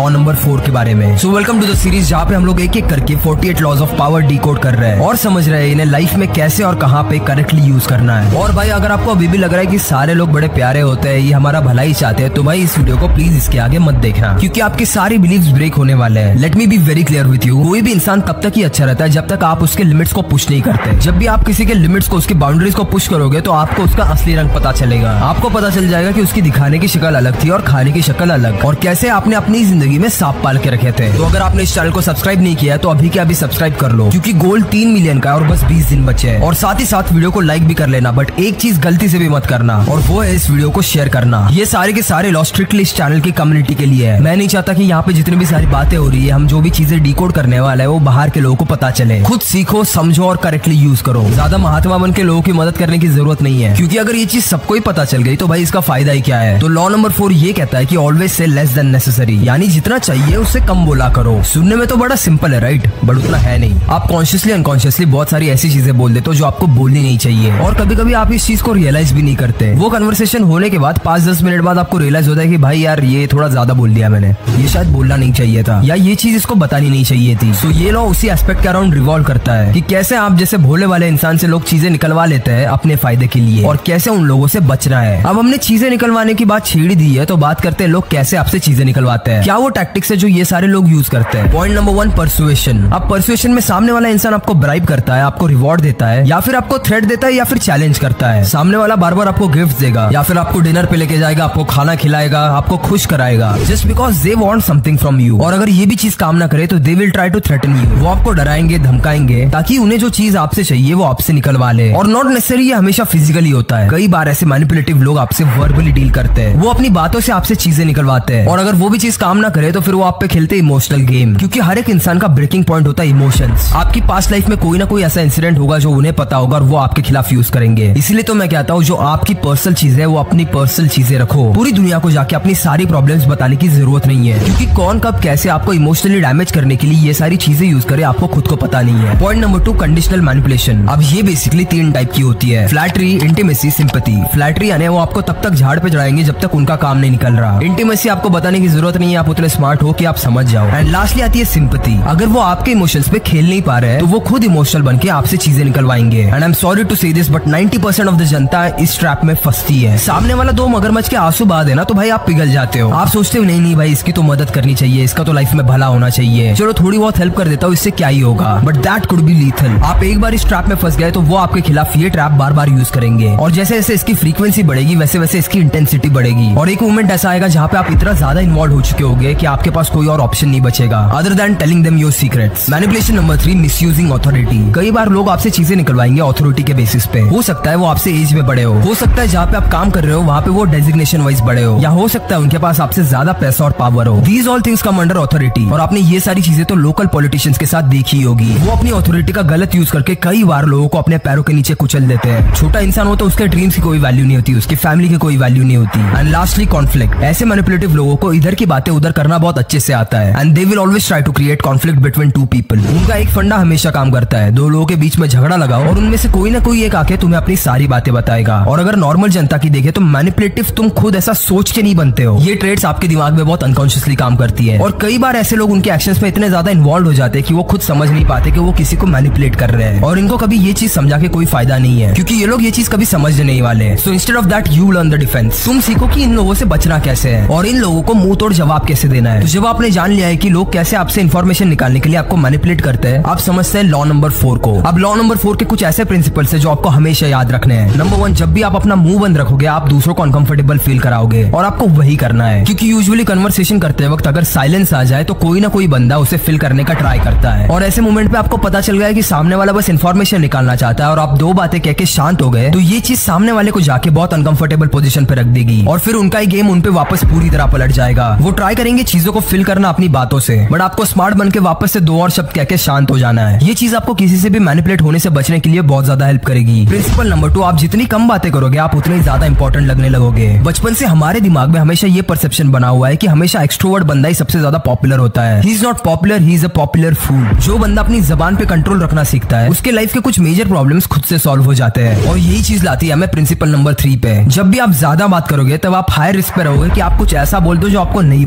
लॉ नंबर फोर के बारे में। So welcome to the series जहाँ पे हम लोग एक एक करके अड़तालीस लॉज ऑफ पावर डिकोड कर रहे हैं और समझ रहे हैं इन्हें लाइफ में कैसे और कहाँ पे करेक्टली यूज करना है। और भाई अगर आपको अभी भी लग रहा है कि सारे लोग बड़े प्यारे होते हैं, ये हमारा भला ही चाहते हैं, तो भाई इस वीडियो को प्लीज इसके आगे मत देखना, क्योंकि आपके सारे बिलीव्स ब्रेक होने वाले हैं। Let me be very clear with you, कोई भी इंसान तब तक ही अच्छा रहता है जब तक आप उसके लिमिट्स को पुश नहीं करते। जब भी आप किसी के लिमिट्स को, उसकी बाउंड्रीज को पुश करोगे तो आपको उसका असली रंग पता चलेगा। आपको पता चल जाएगा कि उसकी दिखाने की शक्ल अलग थी और खाने की शक्ल अलग, और कैसे आपने अपनी जिंदगी में सांप पाल के रखे थे। तो अगर आपने इस चैनल को सब्सक्राइब नहीं किया है तो अभी के अभी सब्सक्राइब कर लो, क्योंकि गोल तीन मिलियन का और बस बीस दिन बचे हैं। और साथ ही साथ वीडियो को लाइक भी कर लेना, बट एक चीज गलती से भी मत करना, और वो है इस वीडियो को शेयर करना। ये सारे के सारे लॉ स्ट्रिक्टली इस चैनल की कम्युनिटी के लिए है। मैं नहीं चाहता कि यहाँ पे जितनी भी सारी बातें हो रही है, हम जो भी चीजें डिकोड करने वाला है वो बाहर के लोगों को पता चले। खुद सीखो, समझो और करेक्टली यूज करो। ज्यादा महात्मा बन के लोगों की मदद करने की जरूरत नहीं है, क्योंकि अगर ये चीज सबको ही पता चल गई तो भाई इसका फायदा ही क्या है। तो लॉ नंबर फोर ये कहता है कि always say less than necessary, यानी जितना चाहिए उससे कम बोला करो। सुनने में तो बड़ा सिंपल है राइट, बट उतना है नहीं। आप कॉन्शियसली अनकॉन्शियसली बहुत सारी ऐसी चीजें बोल देते हो जो आपको बोलनी नहीं चाहिए, और कभी कभी आप इस चीज को रियलाइज भी नहीं करते। वो कन्वर्सेशन होने के बाद पांच दस मिनट बाद आपको रियलाइज होता है कि भाई यार ये थोड़ा ज्यादा बोल दिया मैंने, ये शायद बोलना नहीं चाहिए था, या ये चीज इसको बतानी नहीं चाहिए थी। सो ये लॉ उसी एस्पेक्ट के अराउंड रिवॉल्व करता है कि कैसे आप जैसे भोले वाले इंसान से लोग चीजें निकलवा लेते हैं अपने फायदे के लिए, और कैसे उन लोगों से बचना है। अब हमने चीजें निकलवाने की बात छेड़ दी है, तो बात करते हैं लोग कैसे आपसे चीजें निकलवाते हैं। क्या वो टैक्टिक्स है जो ये सारे लोग यूज करते हैं। Point number one, persuasion. अब परसुएशन में सामने वाला इंसान आपको ब्राइब करता है, आपको रिवॉर्ड देता है, या फिर आपको थ्रेट देता है, या फिर चैलेंज करता है। सामने वाला बार बार आपको गिफ्ट देगा, या फिर आपको डिनर पे लेके जाएगा, आपको खाना खिलाएगा, आपको खुश कराएगा, just because they want something from you. और अगर ये भी चीज काम ना करे तो they will try to threaten you. वो आपको डराएंगे, धमकाएंगे, ताकि उन्हें जो चीज आपसे चाहिए वो आपसे निकलवा ले। और नॉट नेसेसरी ये हमेशा फिजिकली होता है। कई बार ऐसे मैनिपुलेटिव लोग आपसे वर्बली डील करते हैं, वो अपनी बातों से आपसे चीजें निकलवाते हैं, और अगर वो भी चीज काम ना करे तो फिर वो आप पे खेलते इमोशनल गेम, क्योंकि हर एक इंसान का ब्रेकिंग पॉइंट होता है इमोशंस। आपकी पास्ट लाइफ में कोई ना कोई ऐसा इंसिडेंट होगा जो उन्हें पता होगा और वो आपके खिलाफ यूज करेंगे। इसलिए तो मैं कहता हूँ जो आपकी पर्सनल चीज है वो अपनी पर्सनल चीजें रखो। पूरी दुनिया को जाके अपनी सारी प्रॉब्लम्स बताने की जरूरत नहीं है, क्योंकि कौन कब कैसे आपको इमोशनली डैमेज करने के लिए ये सारी चीजें यूज करे आपको खुद को पता नहीं है। Point number two, conditional manipulation. अब ये बेसिकली तीन टाइप की होती है, फ्लैटरी, इंटीमेसी, सिंपैथी। फ्लैटरी यानी वो आपको तब तक झाड़ पे चढ़ाएंगे जब तक उनका काम नहीं निकल रहा। इंटीमेसी आपको बताने की जरूरत नहीं है, आप उतने स्मार्ट हो कि आप समझ जाओ। एंड लास्टली आती है सिंपैथी। अगर वो आपके इमोशंस पे खेल नहीं पा रहे हैं तो वो खुद इमोशनल बन के आपसे चीजें निकलवाएंगे। And I am sorry to say this, but ninety percent of the जनता इस ट्रैप में फंसती है। सामने वाला दो मगरमच्छ के आंसू बहा देना तो भाई आप पिघल जाते हो। आप सोचते हो नहीं नहीं भाई इसकी तो मदद करनी चाहिए, इसका तो लाइफ में भला होना चाहिए, चलो थोड़ी बहुत हेल्प कर देता हूँ, इससे क्या ही होगा। But that could be lethal. आप एक बार इस ट्रैप में फंस गए तो वो आपके खिलाफ ये ट्रैप बार बार यूज करेंगे, और जैसे जैसे इसकी फ्रीक्वेंसी बढ़ेगी वैसे वैसे इसकी इंटेंसिटी बढ़ेगी, और एक मोमेंट ऐसा आएगा जहाँ पे आप इतना ज्यादा इन्वॉल्व हो चुके होंगे कि आपके पास कोई और ऑप्शन नहीं बचेगा other than telling them your secrets. Manipulation number three, misusing authority. कई बार लोग आपसे चीजें निकलवाएंगे अथॉरिटी के बेसिस पे। हो सकता है वो आपसे एज में बड़े हो, हो सकता है जहाँ पे आप काम कर रहे हो वहाँ पे वो डेजिग्नेशन वाइज बड़े हो, या हो सकता है उनके पास आपसे ज्यादा पैसा और पावर हो। These all things come under authority. और आपने ये सारी चीजें तो लोकल पॉलिटिशियंस के साथ देखी होगी। वो अपनी अथॉरिटी का गलत यूज करके कई बार लोगों को अपने पैरों के नीचे कुचल देते हैं। छोटा इंसान हो तो उसके ड्रीम्स की कोई वैल्यू नहीं होती, उसकी फैमिली की कोई वैल्यू नहीं होती। And lastly conflict. ऐसे मैनिपुलेटिव लोगों को इधर की बातें उधर करना बहुत अच्छे से आता है, and they will always try to create conflict between two people. उनका एक फंडा हमेशा काम करता है, दो लोगों के बीच में झगड़ा लगाओ और उनमें से कोई ना कोई एक आके तुम्हें अपनी सारी बातें बताएगा। और अगर नॉर्मल जनता की देखे तो मैनिपुलेटिव तुम खुद ऐसा सोच के नहीं बनते हो, ये ट्रेड्स आपके दिमाग में बहुत अनकॉन्शियसली काम करती है। और कई बार ऐसे लोग उनके एक्शंस में इतने ज्यादा इन्वॉल्व हो जाते हैं कि वो खुद समझ नहीं पाते कि वो किसी को मैनिपुलेट कर रहे हैं, और इनको कभी ये चीज समझा के कोई फायदा नहीं है, क्योंकि ये लोग ये चीज कभी समझने नहीं वाले। So instead of that you learn the defence. तुम सीखो कि इन लोगों से बचना कैसे है और इन लोगों को मुंह तोड़ जवाब कैसे देना है। तो जब आपने जान लिया है कि लोग कैसे आपसे इन्फॉर्मेशन निकालने के लिए आपको मैनिपुलेट करते हैं, आप समझते हैं लॉ नंबर फोर को। अब लॉ नंबर फोर के कुछ ऐसे प्रिंसिपल्स है जो आपको हमेशा याद रखने हैं। नंबर वन, जब भी आप अपना मुंह बंद रखोगे आप दूसरों को अनकंफर्टेबल फील कराओगे, और आपको वही करना है, क्योंकि यूजुअली कन्वर्सेशन करते वक्त अगर साइलेंस आ जाए तो कोई ना कोई बंदा उसे फिल करने का ट्राई करता है, और ऐसे मोमेंट पे आपको पता चल गया कि सामने वाला बस इन्फॉर्मेशन निकालना चाहता है और आप दो बातें कह के शांत हो गए, तो ये चीज सामने वाले को जाके बहुत अनकंफर्टेबल पोजीशन पे रख देगी, और फिर उनका ही गेम उन पे वापस पूरी तरह पलट जाएगा। वो ट्राई करेंगे चीजों को फिल करना अपनी बातों से, बट आपको स्मार्ट बन के वापस से दो और शब्द कह के शांत हो जाना है। ये चीज आपको किसी से भी मैनिपुलेट होने से बचने के लिए बहुत ज्यादा हेल्प करेगी। प्रिंसिपल नंबर टू, आप जितनी कम बातें करोगे आप उतनी ज्यादा इंपॉर्टेंट लगने लगोगे। बचपन से हमारे दिमाग में हमेशा ये परसेप्शन बना हुआ है कि हमेशा एक्सट्रोवर्ट बंदा ही सबसे ज्यादा पॉपुलर होता है। He is not popular, he is a popular fool. जो बंदा अपनी जबान पे कंट्रोल रखना सीखता है उसके लाइफ के कुछ मेजर प्रॉब्लम्स खुद से सॉल्व हो जाते हैं, और यही चीज लाती है हमें प्रिंसिपल नंबर थ्री पे। जब भी आप ज्यादा बात करोगे तब आप हाई रिस्क पे रहोगे कि आप कुछ ऐसा बोल दो जो आपको नहीं बोलना चाहिए।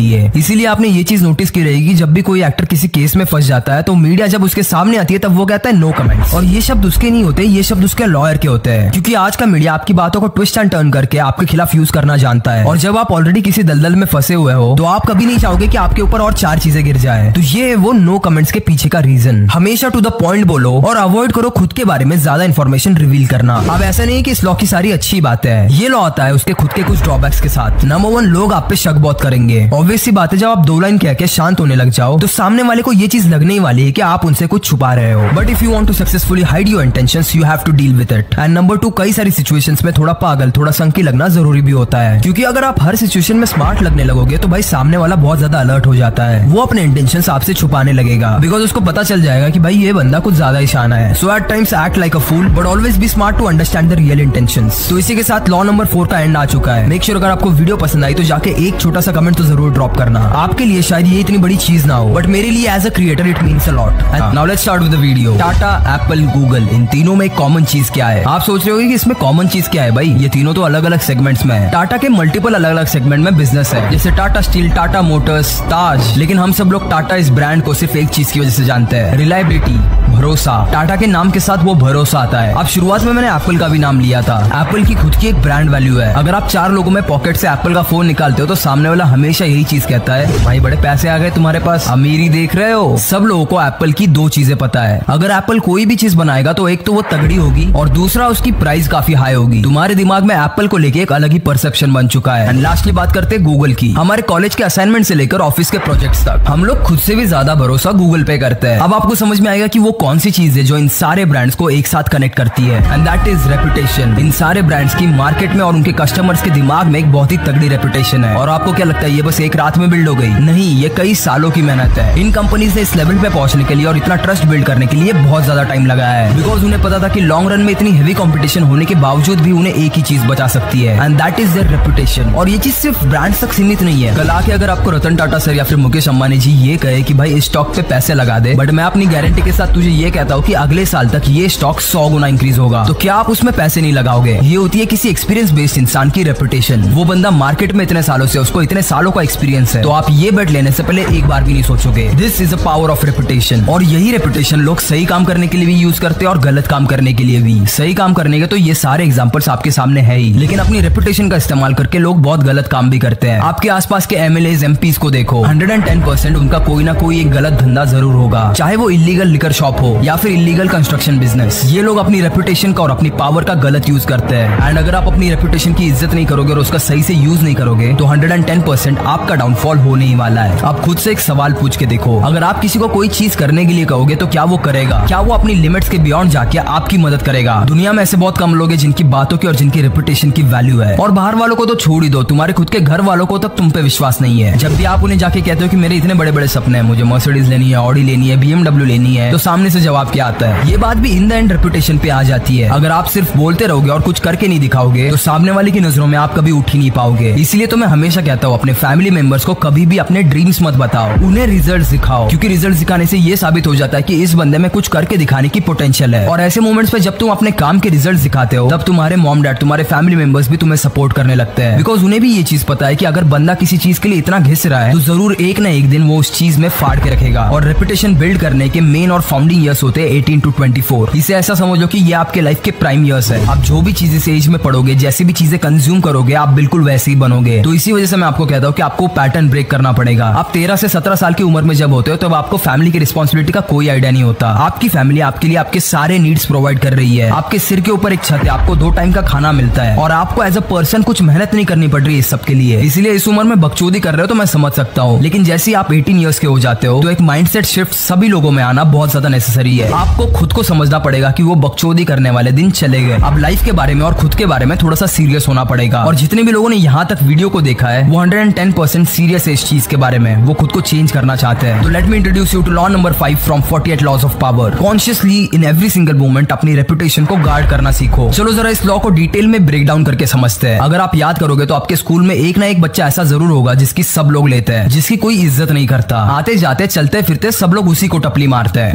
लिए। इसीलिए आपने ये चीज नोटिस की रहेगी, जब भी कोई एक्टर किसी केस में फंस जाता है तो मीडिया जब उसके सामने आती है तब वो कहता है नो कमेंट्स। और ये शब्द उसके नहीं होते, ये शब्द उसके लॉयर के होते हैं, क्योंकि आज का मीडिया आपकी बातों को ट्विस्ट एंड टर्न करके आपके खिलाफ यूज करना जानता है। और जब आप ऑलरेडी किसी दलदल में फंसे हुए हो तो आप कभी नहीं चाहोगे कि आपके ऊपर और चार चीजें गिर जाए। तो ये है वो नो कमेंट्स के पीछे का रीजन। हमेशा टू द पॉइंट बोलो और अवॉइड करो खुद के बारे में ज्यादा इन्फॉर्मेशन रिवील करना। अब ऐसा नहीं है कि इस लॉ की सारी अच्छी बातें हैं, ये लॉ आता है उसके खुद के कुछ ड्रॉबैक्स के साथ। नंबर वन, लोग आप पे शक बहुत करेंगे। ऑब्वियस सी बात है, जब आप दो लाइन कह के शांत होने लग जाओ तो सामने वाले को ये चीज लगने ही वाली है कि आप उनसे कुछ छुपा रहे हो। But if you want to successfully hide your intentions, you have to deal with it. And number two, कई सारी सिचुएशंस में थोड़ा पागल, थोड़ा संकी लगना जरूरी भी होता है, क्योंकि अगर आप हर सिचुएशन में स्मार्ट लगने लगोगे तो भाई सामने वाला बहुत ज्यादा अलर्ट हो जाता है। वो अपने इंटेंशंस आपसे छुपाने लगेगा, बिकॉज उसको पता चल जाएगा कि भाई ये बंदा कुछ ज्यादा ही शाना है। So at times act like a fool but always be smart to understand the real intentions. तो इसी के साथ लॉ नंबर फोर का एंड आ चुका है। मेक श्योर अगर आपको वीडियो पसंद आई तो जाके एक छोटा सा कमेंट तो जरूर ड्रॉप करना। आपके लिए शायद ये इतनी बड़ी चीज ना हो, बट मेरे लिए as a creator it means a lot. Now let's start with the video. Tata, Apple, Google, इन तीनों में एक कॉमन चीज क्या है? आप सोच रहे होगे कि इसमें कॉमन चीज क्या है? भाई ये तीनों तो अलग अलग सेगमेंट्स में है। टाटा के मल्टीपल अलग अलग सेगमेंट में बिजनेस है, जैसे टाटा स्टील, टाटा मोटर्स, ताज। लेकिन हम सब लोग टाटा इस ब्रांड को सिर्फ एक चीज की वजह से जानते हैं, रिलायबिलिटी, भरोसा। टाटा के नाम के साथ वो भरोसा आता है। अब शुरुआत में मैंने एप्पल का भी नाम लिया था। एप्पल की खुद की एक ब्रांड वैल्यू है। अगर आप चार लोगों में पॉकेट से एप्पल का फोन निकालते हो तो सामने वाला हमेशा यही चीज कहता है, भाई बड़े पैसे आ गए तुम्हारे पास, अमीरी देख रहे हो। सब लोगों को एप्पल की दो चीजें पता है, अगर एप्पल कोई भी चीज बनाएगा तो एक तो वो तगड़ी होगी और दूसरा उसकी प्राइस काफी हाई होगी। तुम्हारे दिमाग में एप्पल को लेके एक अलग ही परसेप्शन बन चुका है। एंड लास्टली बात करते हैं गूगल की। हमारे कॉलेज के असाइनमेंट से लेकर ऑफिस के प्रोजेक्ट्स तक हम लोग खुद से भी ज्यादा भरोसा गूगल पे करते हैं। अब आपको समझ में आएगा कि वो कौन सी चीज है जो इन सारे ब्रांड्स को एक साथ कनेक्ट करती है, एंड दैट इज रेपुटेशन। इन सारे ब्रांड्स की मार्केट में और उनके कस्टमर्स के दिमाग में एक बहुत ही तगड़ी रेपुटेशन है। और आपको क्या लगता है ये बस एक रात में बिल्ड हो गई? नहीं, ये कई सालों की मेहनत है। इन कंपनीज ने इस लेवल पे पहुंचने के लिए और इतना ट्रस्ट बिल्ड करने के लिए बहुत ज्यादा टाइम लगाया है, बिकॉज उन्हें पता था कि लॉन्ग रन में इतनी हेवी कंपटीशन होने के बावजूद भी उन्हें एक ही चीज बचा सकती है, and that is their reputation. और ये चीज सिर्फ ब्रांड्स तक सीमित नहीं है। कल आके अगर आपको रतन टाटा सर या फिर मुकेश अंबानी जी ये कहे कि भाई इस स्टॉक पे पैसे लगा दे, बट मैं अपनी गारंटी के साथ तुझे ये कहता हूँ कि अगले साल तक ये स्टॉक सौ गुना इंक्रीज होगा, तो क्या आप उसमें पैसे नहीं लगाओगे? ये होती है किसी एक्सपीरियंस बेस्ड इंसान की रेपुटेशन। वो बंदा मार्केट में इतने सालों से, उसको इतने सालों का एक्सपीरियंस है, तो आप ये बेट लेने से पहले एक बार भी नहीं सोचोगे। This is a power of reputation. और यही रेपुटेशन लोग सही काम करने के लिए भी यूज करते हैं और गलत काम करने के लिए भी। सही काम करने के तो ये सारे एग्जांपल्स आपके सामने है ही, लेकिन अपनी रेपुटेशन का इस्तेमाल करके लोग बहुत गलत काम भी करते हैं। आपके आसपास के एमएलए एमपीज को देखो, हंड्रेड एंड टेन परसेंट उनका कोई ना कोई एक गलत धंधा जरूर होगा, चाहे वो इलीगल लिकर शॉप हो या फिर इलीगल कंस्ट्रक्शन बिजनेस। ये लोग अपनी रेपुटेशन का और अपनी पावर का गलत यूज करते हैं। एंड अगर आप अपनी रेपुटेशन की इज्जत नहीं करोगे और उसका सही से यूज नहीं करोगे तो हंड्रेड एंड टेन परसेंट आपका डाउनफॉल होने ही वाला है। आप खुद से एक सवाल पूछ के देखो, अगर आप किसी को कोई चीज करने के लिए कहोगे तो क्या वो करेगा? क्या वो अपनी लिमिट्स के बियॉन्ड जाके आपकी मदद करेगा? दुनिया में ऐसे बहुत कम लोग हैं जिनकी बातों की और जिनकी रेपुटेशन की वैल्यू है। और बाहर वालों को तो छोड़ ही दो, तुम्हारे खुद के घर वालों को तक तुम पे विश्वास नहीं है। जब भी आप उन्हें जाके कहते हो कि मेरे इतने बड़े बड़े सपने हैं, मुझे मर्सिडीज लेनी है, ऑडी लेनी है, बीएमडब्ल्यू लेनी है, तो सामने से जवाब क्या आता है? ये बात भी इन द एंड रेपुटेशन पे आ जाती है। अगर आप सिर्फ बोलते रहोगे और कुछ करके नहीं दिखाओगे तो सामने वाले की नजरों में आप कभी उठ ही नहीं पाओगे। इसलिए तो मैं हमेशा कहता हूँ अपने फैमिली मेंबर्स को कभी भी अपने ड्रीम्स मत बताओ, उन्हें रिजल्ट दिखाओ, क्योंकि रिजल्ट दिखाने से ये साबित हो जाता है कि इस बंदे में कुछ करके दिखाने की पोटेंशियल है। और ऐसे मोमेंट्स पे जब तुम अपने काम के रिजल्ट दिखाते हो तब तुम्हारे मॉम डैड, तुम्हारे फैमिली मेंबर्स भी तुम्हें सपोर्ट करने लगते हैं, बिकॉज उन्हें भी ये चीज पता है कि अगर बंदा किसी चीज के लिए इतना घिस रहा है तो जरूर एक ना एक दिन वो उस चीज में फाड़ के रखेगा। और रेपुटेशन बिल्ड करने के मेन और फाउंडिंग ईयर्स होते हैं एटीन टू ट्वेंटी फोर। इसे ऐसा समझ लो कि ये आपके लाइफ के प्राइम ईयर्स है। आप जो भी चीजें इस एज में पढ़ोगे, जैसी भी चीजें कंज्यूम करोगे, आप बिल्कुल वैसे ही बनोगे। तो इसी वजह से मैं आपको कहता हूँ कि आपको पैटर्न ब्रेक करना पड़ेगा। आप तेरह से सत्रह साल की उम्र में जब होते हो तब तो आपको फैमिली की रिस्पॉन्सिबिलिटी का कोई आइडिया नहीं होता। आपकी फैमिली आपके लिए आपके सारे नीड्स प्रोवाइड कर रही है, आपके सिर के ऊपर एक छत है, आपको दो टाइम का खाना मिलता है और आपको एज अ पर्सन कुछ मेहनत नहीं करनी पड़ रही है इस सब के लिए। इसलिए इस उम्र में बकचोदी कर रहे हो तो मैं समझ सकता हूँ, लेकिन जैसे ही आप अठारह इयर्स के हो जाते हो तो एक माइंडसेट शिफ्ट सभी लोगों में आना बहुत ज्यादा नेसेसरी है। आपको खुद को समझना पड़ेगा कि वो बकचोदी करने वाले दिन चले गए। अब लाइफ के बारे में और खुद के बारे में थोड़ा सा सीरियस होना पड़ेगा। और जितने भी लोगों ने यहाँ तक वीडियो को देखा है वो hundred and ten percent serious है इस चीज के बारे में, वो खुद को चेंज करना चाहते हैं। तो let me introduce you to law number five from forty eight laws of power. Consciously in every single moment अपनी रेपुटेशन को गार्ड करना सीखो। चलो जरा इस लॉ को डिटेल में ब्रेक डाउन करके समझते हैं। अगर आप याद करोगे तो आपके स्कूल में एक ना एक बच्चा ऐसा जरूर होगा जिसकी सब लोग लेते हैं, जिसकी कोई इज्जत नहीं करता। आते जाते चलते फिरते सब लोग उसी को टपली मारते हैं। उस बंदे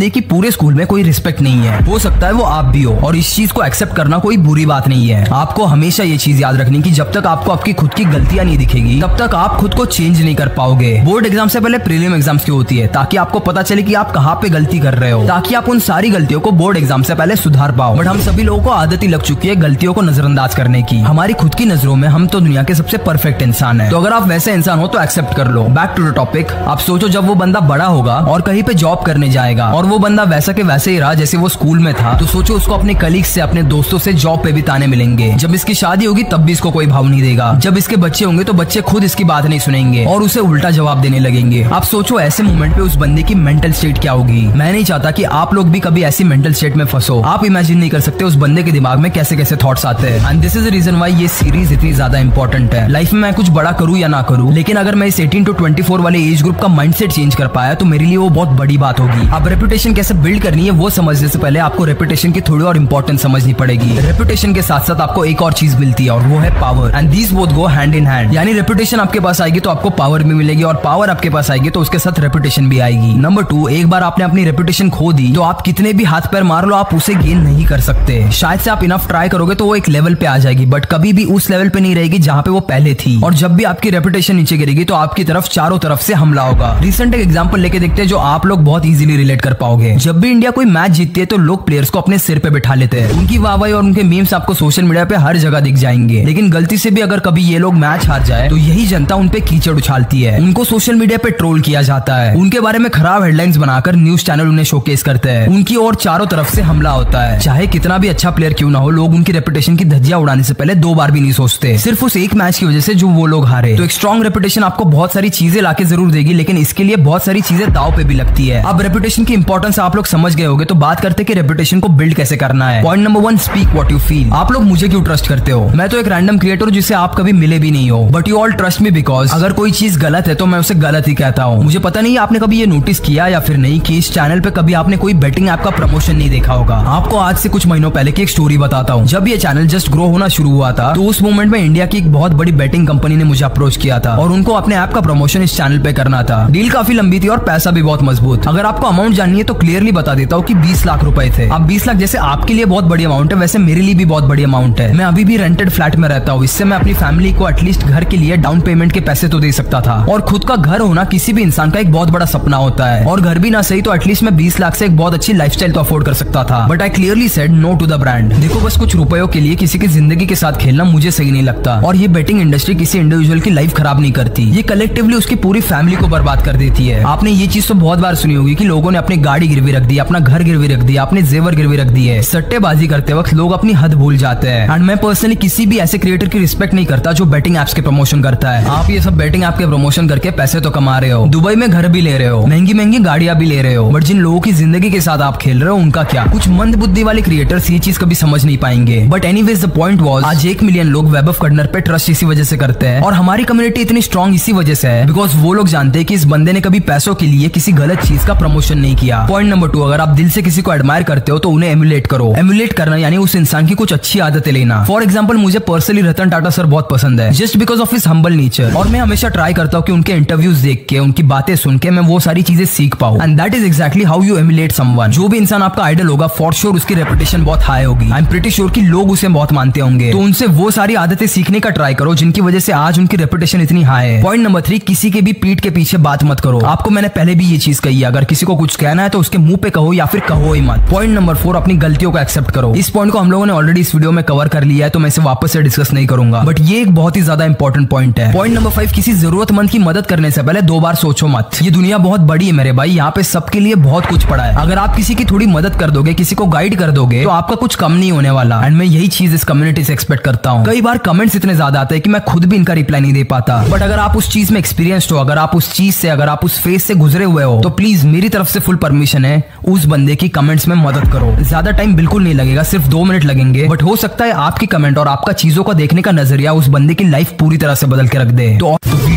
कि पूरे स्कूल में कोई रिस्पेक्ट नहीं है। हो सकता है वो आप भी हो, और इस चीज को एक्सेप्ट करना कोई बुरी बात नहीं है। आपको हमेशा ये चीज याद रखनी कि जब तक आपको आपकी खुद की गलतियां नहीं दिखेगी तब तक आप खुद को चेंज नहीं कर पाओगे। बोर्ड एग्जाम से पहले प्रीलिम एग्जाम्स क्यों होती है? ताकि आपको पता चले कि आप कहाँ पे गलती कर रहे हो, ताकि आप उन सारी गलतियों को बोर्ड एग्जाम से पहले सुधार पाओ। बट हम सभी लोगों को आदत ही लग चुकी है गलतियों को नजरअंदाज करने की। हमारी खुद की नजरों में हम तो दुनिया के सबसे परफेक्ट इंसान है। तो अगर आप वैसे इंसान हो तो एक्सेप्ट कर लो। Back to the topic. आप सोचो जब वो बंदा बड़ा होगा और कहीं पे जॉब करने जाएगा और वो बंदा वैसा के वैसे ही रहा जैसे वो स्कूल में था, तो सोचो उसको अपने कलीग से, अपने दोस्तों से जॉब पे भी ताने मिलेंगे। जब इसकी शादी होगी तब भी इसको कोई भाव नहीं देगा। जब इसके बच्चे होंगे तो बच्चे खुद इसकी बात नहीं सुनेंगे और उसे उल्टा जवाब देने लगेंगे। आप सोचो ऐसे मोमेंट पे उस बंदे की मेंटल स्टेट क्या होगी। मैं नहीं चाहता कि आप लोग भी कभी ऐसी मेंटल स्टेट में फंसो। आप इमेजिन नहीं कर सकते उस बंदे के दिमाग में कैसे कैसे थॉट्स आते हैं। And this is the reason why ये सीरीज इतनी ज्यादा इंपॉर्टेंट है। लाइफ में मैं कुछ बड़ा करूं या ना करूं, लेकिन अगर मैं इस अठारह टू चौबीस वाले एज ग्रुप का माइंडसेट चेंज कर पाया तो मेरे लिए वो बहुत बड़ी बात होगी। अब रेपुटेशन कैसे बिल्ड करनी है वो समझने से पहले आपको रेपुटेशन की थोड़ी और इंपॉर्टेंस समझनी पड़ेगी। रेपुटेशन के साथ साथ आपको एक और चीज मिलती है और वो है power. And these both go hand in hand. यानी रेपुटेशन आपके पास आएगी तो आपको पावर भी मिलेगी, और पावर आपके पास आएगी तो उसके साथ रेपुटेशन भी आएगी। नंबर टू, एक बार आपने अपनी रेपुटेशन खो दी तो आप कितने भी हाथ पैर मार लो आप उसे गेन नहीं कर सकते। शायद से आप इनफ ट्राई करोगे तो वो एक लेवल पे आ जाएगी, बट कभी भी उस लेवल पे नहीं रहेगी जहाँ पे वो पहले थी। और जब भी आपकी रेपुटेशन नीचे गिरेगी तो आपकी तरफ चारों तरफ से हमला होगा। रिसेंट एक एग्जांपल लेके देखते हैं जो आप लोग बहुत इजीली रिलेट कर पाओगे। जब भी इंडिया कोई मैच जीतती है तो लोग प्लेयर्स को अपने सिर पे बिठा लेते हैं। उनकी वाहवाही और उनके मीम्स आपको सोशल मीडिया पे हर जगह दिख जाएंगे। लेकिन गलती से भी अगर कभी ये लोग मैच हार जाए तो यही जनता उन पे कीचड़ उछालती है। उनको सोशल मीडिया पे ट्रोल किया जाता है, उनके बारे में खराब हेडलाइंस बनाकर न्यूज चैनल उन्हें शोकेस करते हैं, उनकी और चारों तरफ से हमला होता है। चाहे कितना भी अच्छा प्लेयर क्यों ना हो, लोग उनकी रेपुटेशन की धज्जियां उड़ाने से पहले दो बार भी नहीं सोचते, सिर्फ उस एक मैच की वजह से जो वो लोग हारे। तो एक स्ट्रॉन्ग रेपुटेशन आपको बहुत सारी चीजें लाके जरूर देगी, लेकिन इसके लिए बहुत सारी चीजें दाव पे भी लगती है। अब रेपुटेशन की इंपॉर्टेंस आप लोग समझ गए होंगे, तो बात करते कि रेपुटेशन को बिल्ड कैसे करना है। Point number one, speak what you feel. आप लोग मुझे क्यों ट्रस्ट करते हो? मैं तो एक रैंडम क्रिएटर हूं जिसे आप कभी मिले भी नहीं हो, but you all trust me because अगर कोई चीज गलत है तो मैं उसे गलत ही कहता हूँ। मुझे पता नहीं आपने कभी ये नोटिस किया या फिर नहीं कि इस चैनल पे कभी आपने कोई बेटिंग ऐप का प्रमोशन नहीं देखा होगा। आपको आज से कुछ महीनों पहले की एक स्टोरी बताता हूँ। जब ये चैनल जस्ट ग्रो होना शुरू हुआ था तो उस मोमेंट में इंडिया की एक बहुत बड़ी बेटिंग कंपनी ने मुझे अप्रोच किया था और उनको अपने ऐप का प्रमोशन इस चैनल पे करना था। डील काफी लंबी थी और पैसा भी बहुत मजबूत। अगर आपको अमाउंट जाननी है तो क्लियरली बता देता हूँ कि बीस लाख रुपए थे। अब बीस लाख जैसे आपके लिए बहुत बड़ी अमाउंट है, वैसे मेरे लिए भी बहुत बड़ी अमाउंट है। मैं अभी भी रेंटेड फ्लैट में रहता हूँ, इससे मैं अपनी फैमिली को एटलीस्ट घर के लिए डाउन पेमेंट के पैसे तो दे सकता था। और खुद का घर होना किसी भी इंसान का एक बहुत बड़ा सपना होता है, और घर भी ना सही तो एटलीस्ट मैं बीस लाख से एक बहुत अच्छी लाइफस्टाइल तो अफोर्ड कर सकता था। But I clearly said no to the brand. देखो, बस कुछ रुपयों के लिए किसी की जिंदगी के साथ खेलना मुझे सही नहीं लगता, और ये बेटिंग इंडस्ट्री किसी इंडिविजुअल की लाइफ खराब नहीं करती, ये कलेक्टिवली उसकी पूरी फैमिली को बर्बाद कर देती है। आपने ये चीज तो बहुत बार सुनी होगी कि लोगों ने अपनी गाड़ी गिरवी रख दी, अपना घर गिरवी रख दिया, अपने जेवर गिरवी रख दिए। सट्टेबाजी करते वक्त लोग अपनी हद भूल जाते हैं। एंड मैं पर्सनली किसी भी ऐसे क्रिएटर की रिस्पेक्ट नहीं करता जो बेटिंग एप्स के प्रमोशन करता है। आप ये सब बेटिंग ऐप के प्रमोशन करके पैसे तो कमा रहे हो, दुबई में घर भी ले रहे हो, महंगी महंगी गाड़ियां भी ले रहे हो, बट जिन लोगों की जिंदगी के साथ आप खेल रहे हो उनका क्या? कुछ मंद बुद्धि वाले क्रिएटर्स ये चीज कभी समझ नहीं पाएंगे। But anyways the point was, आज एक मिलियन लोग वेब ऑफ कर्नर पे ट्रस्ट इसी वजह से करते हैं, और हमारी कम्युनिटी इतनी स्ट्रॉन्ग इसी वजह से है बिकॉज वो लोग जानते हैं कि इस बंदे ने कभी पैसों के लिए किसी गलत चीज का प्रमोशन नहीं किया। पॉइंट नंबर टू, अगर आप दिल से किसी को एडमायर करते हो तो उन्हें एमुलेट करो। एमुलेट करना यानी उस इंसान की कुछ अच्छी आदतें लेना। फॉर एग्जाम्पल, मुझे पर्सनली रतन टाटा सर बहुत पसंद है, just because of his humble nature, और मैं हमेशा ट्राई करता हूँ कि उनके इंटरव्यूज देख के, उनकी बातें सुन के मैं वो सारी चीजें सीख पाऊं। And that is exactly how you emulate someone. जो भी इंसान आपका आइडल होगा, फॉर श्योर उसकी रेपुटेशन बहुत हाई होगी। आई एम प्रीटी श्योर कि लोग उसे बहुत मानते होंगे, तो उनसे वो सारी आदतें सीखने का ट्राई करो जिनकी वजह से आज उनकी रेपुटेशन इतनी हाई है। पॉइंट नंबर थ्री, किसी के भी पीठ के पीछे बात मत करो। आपको मैंने पहले भी ये चीज कही है, अगर किसी को कुछ कहना है तो उसके मुंह पे कहो या फिर कहो ही मत। पॉइंट नंबर फोर, अपनी गलतियों को एक्सेप्ट करो। इस पॉइंट को हम लोगों ने ऑलरेडी इस वीडियो में कवर कर लिया है तो मैं इसे वापस से डिस्कस नहीं करूंगा, बट ये एक बहुत ही ज्यादा इंपॉर्टेंट पॉइंट है। पॉइंट नंबर फाइव, किसी जरूरतमंद की मदद करने से पहले दो बार सोचो मत। ये दुनिया बहुत बड़ी है मेरे भाई, यहाँ पे सबके लिए बहुत कुछ पड़ा है। अगर आप किसी की थोड़ी मदद कर दोगे, किसी को गाइड कर दोगे, तो आपका कुछ कम नहीं होने वाला। एंड मैं यही चीज इस कम्युनिटी से एक्सपेक्ट करता हूँ। कई बार कमेंट्स इतने ज्यादा आते हैं कि मैं खुद भी इनका रिप्लाई नहीं दे पाता, बट अगर आप उस चीज में एक्सपीरियंस्ड हो, अगर आप उस चीज से, अगर आप उस फेज से गुजरे हुए हो, तो प्लीज मेरी तरफ से फुल परमिशन है, उस बंदे की कमेंट्स में मदद करो। ज्यादा टाइम बिल्कुल नहीं लगेगा, सिर्फ दो मिनट लगेंगे, बट हो सकता है आपकी कमेंट और आपका चीजों को देखने का नजरिया उस बंदे की लाइफ पूरी तरह से बदल के रख दे। तो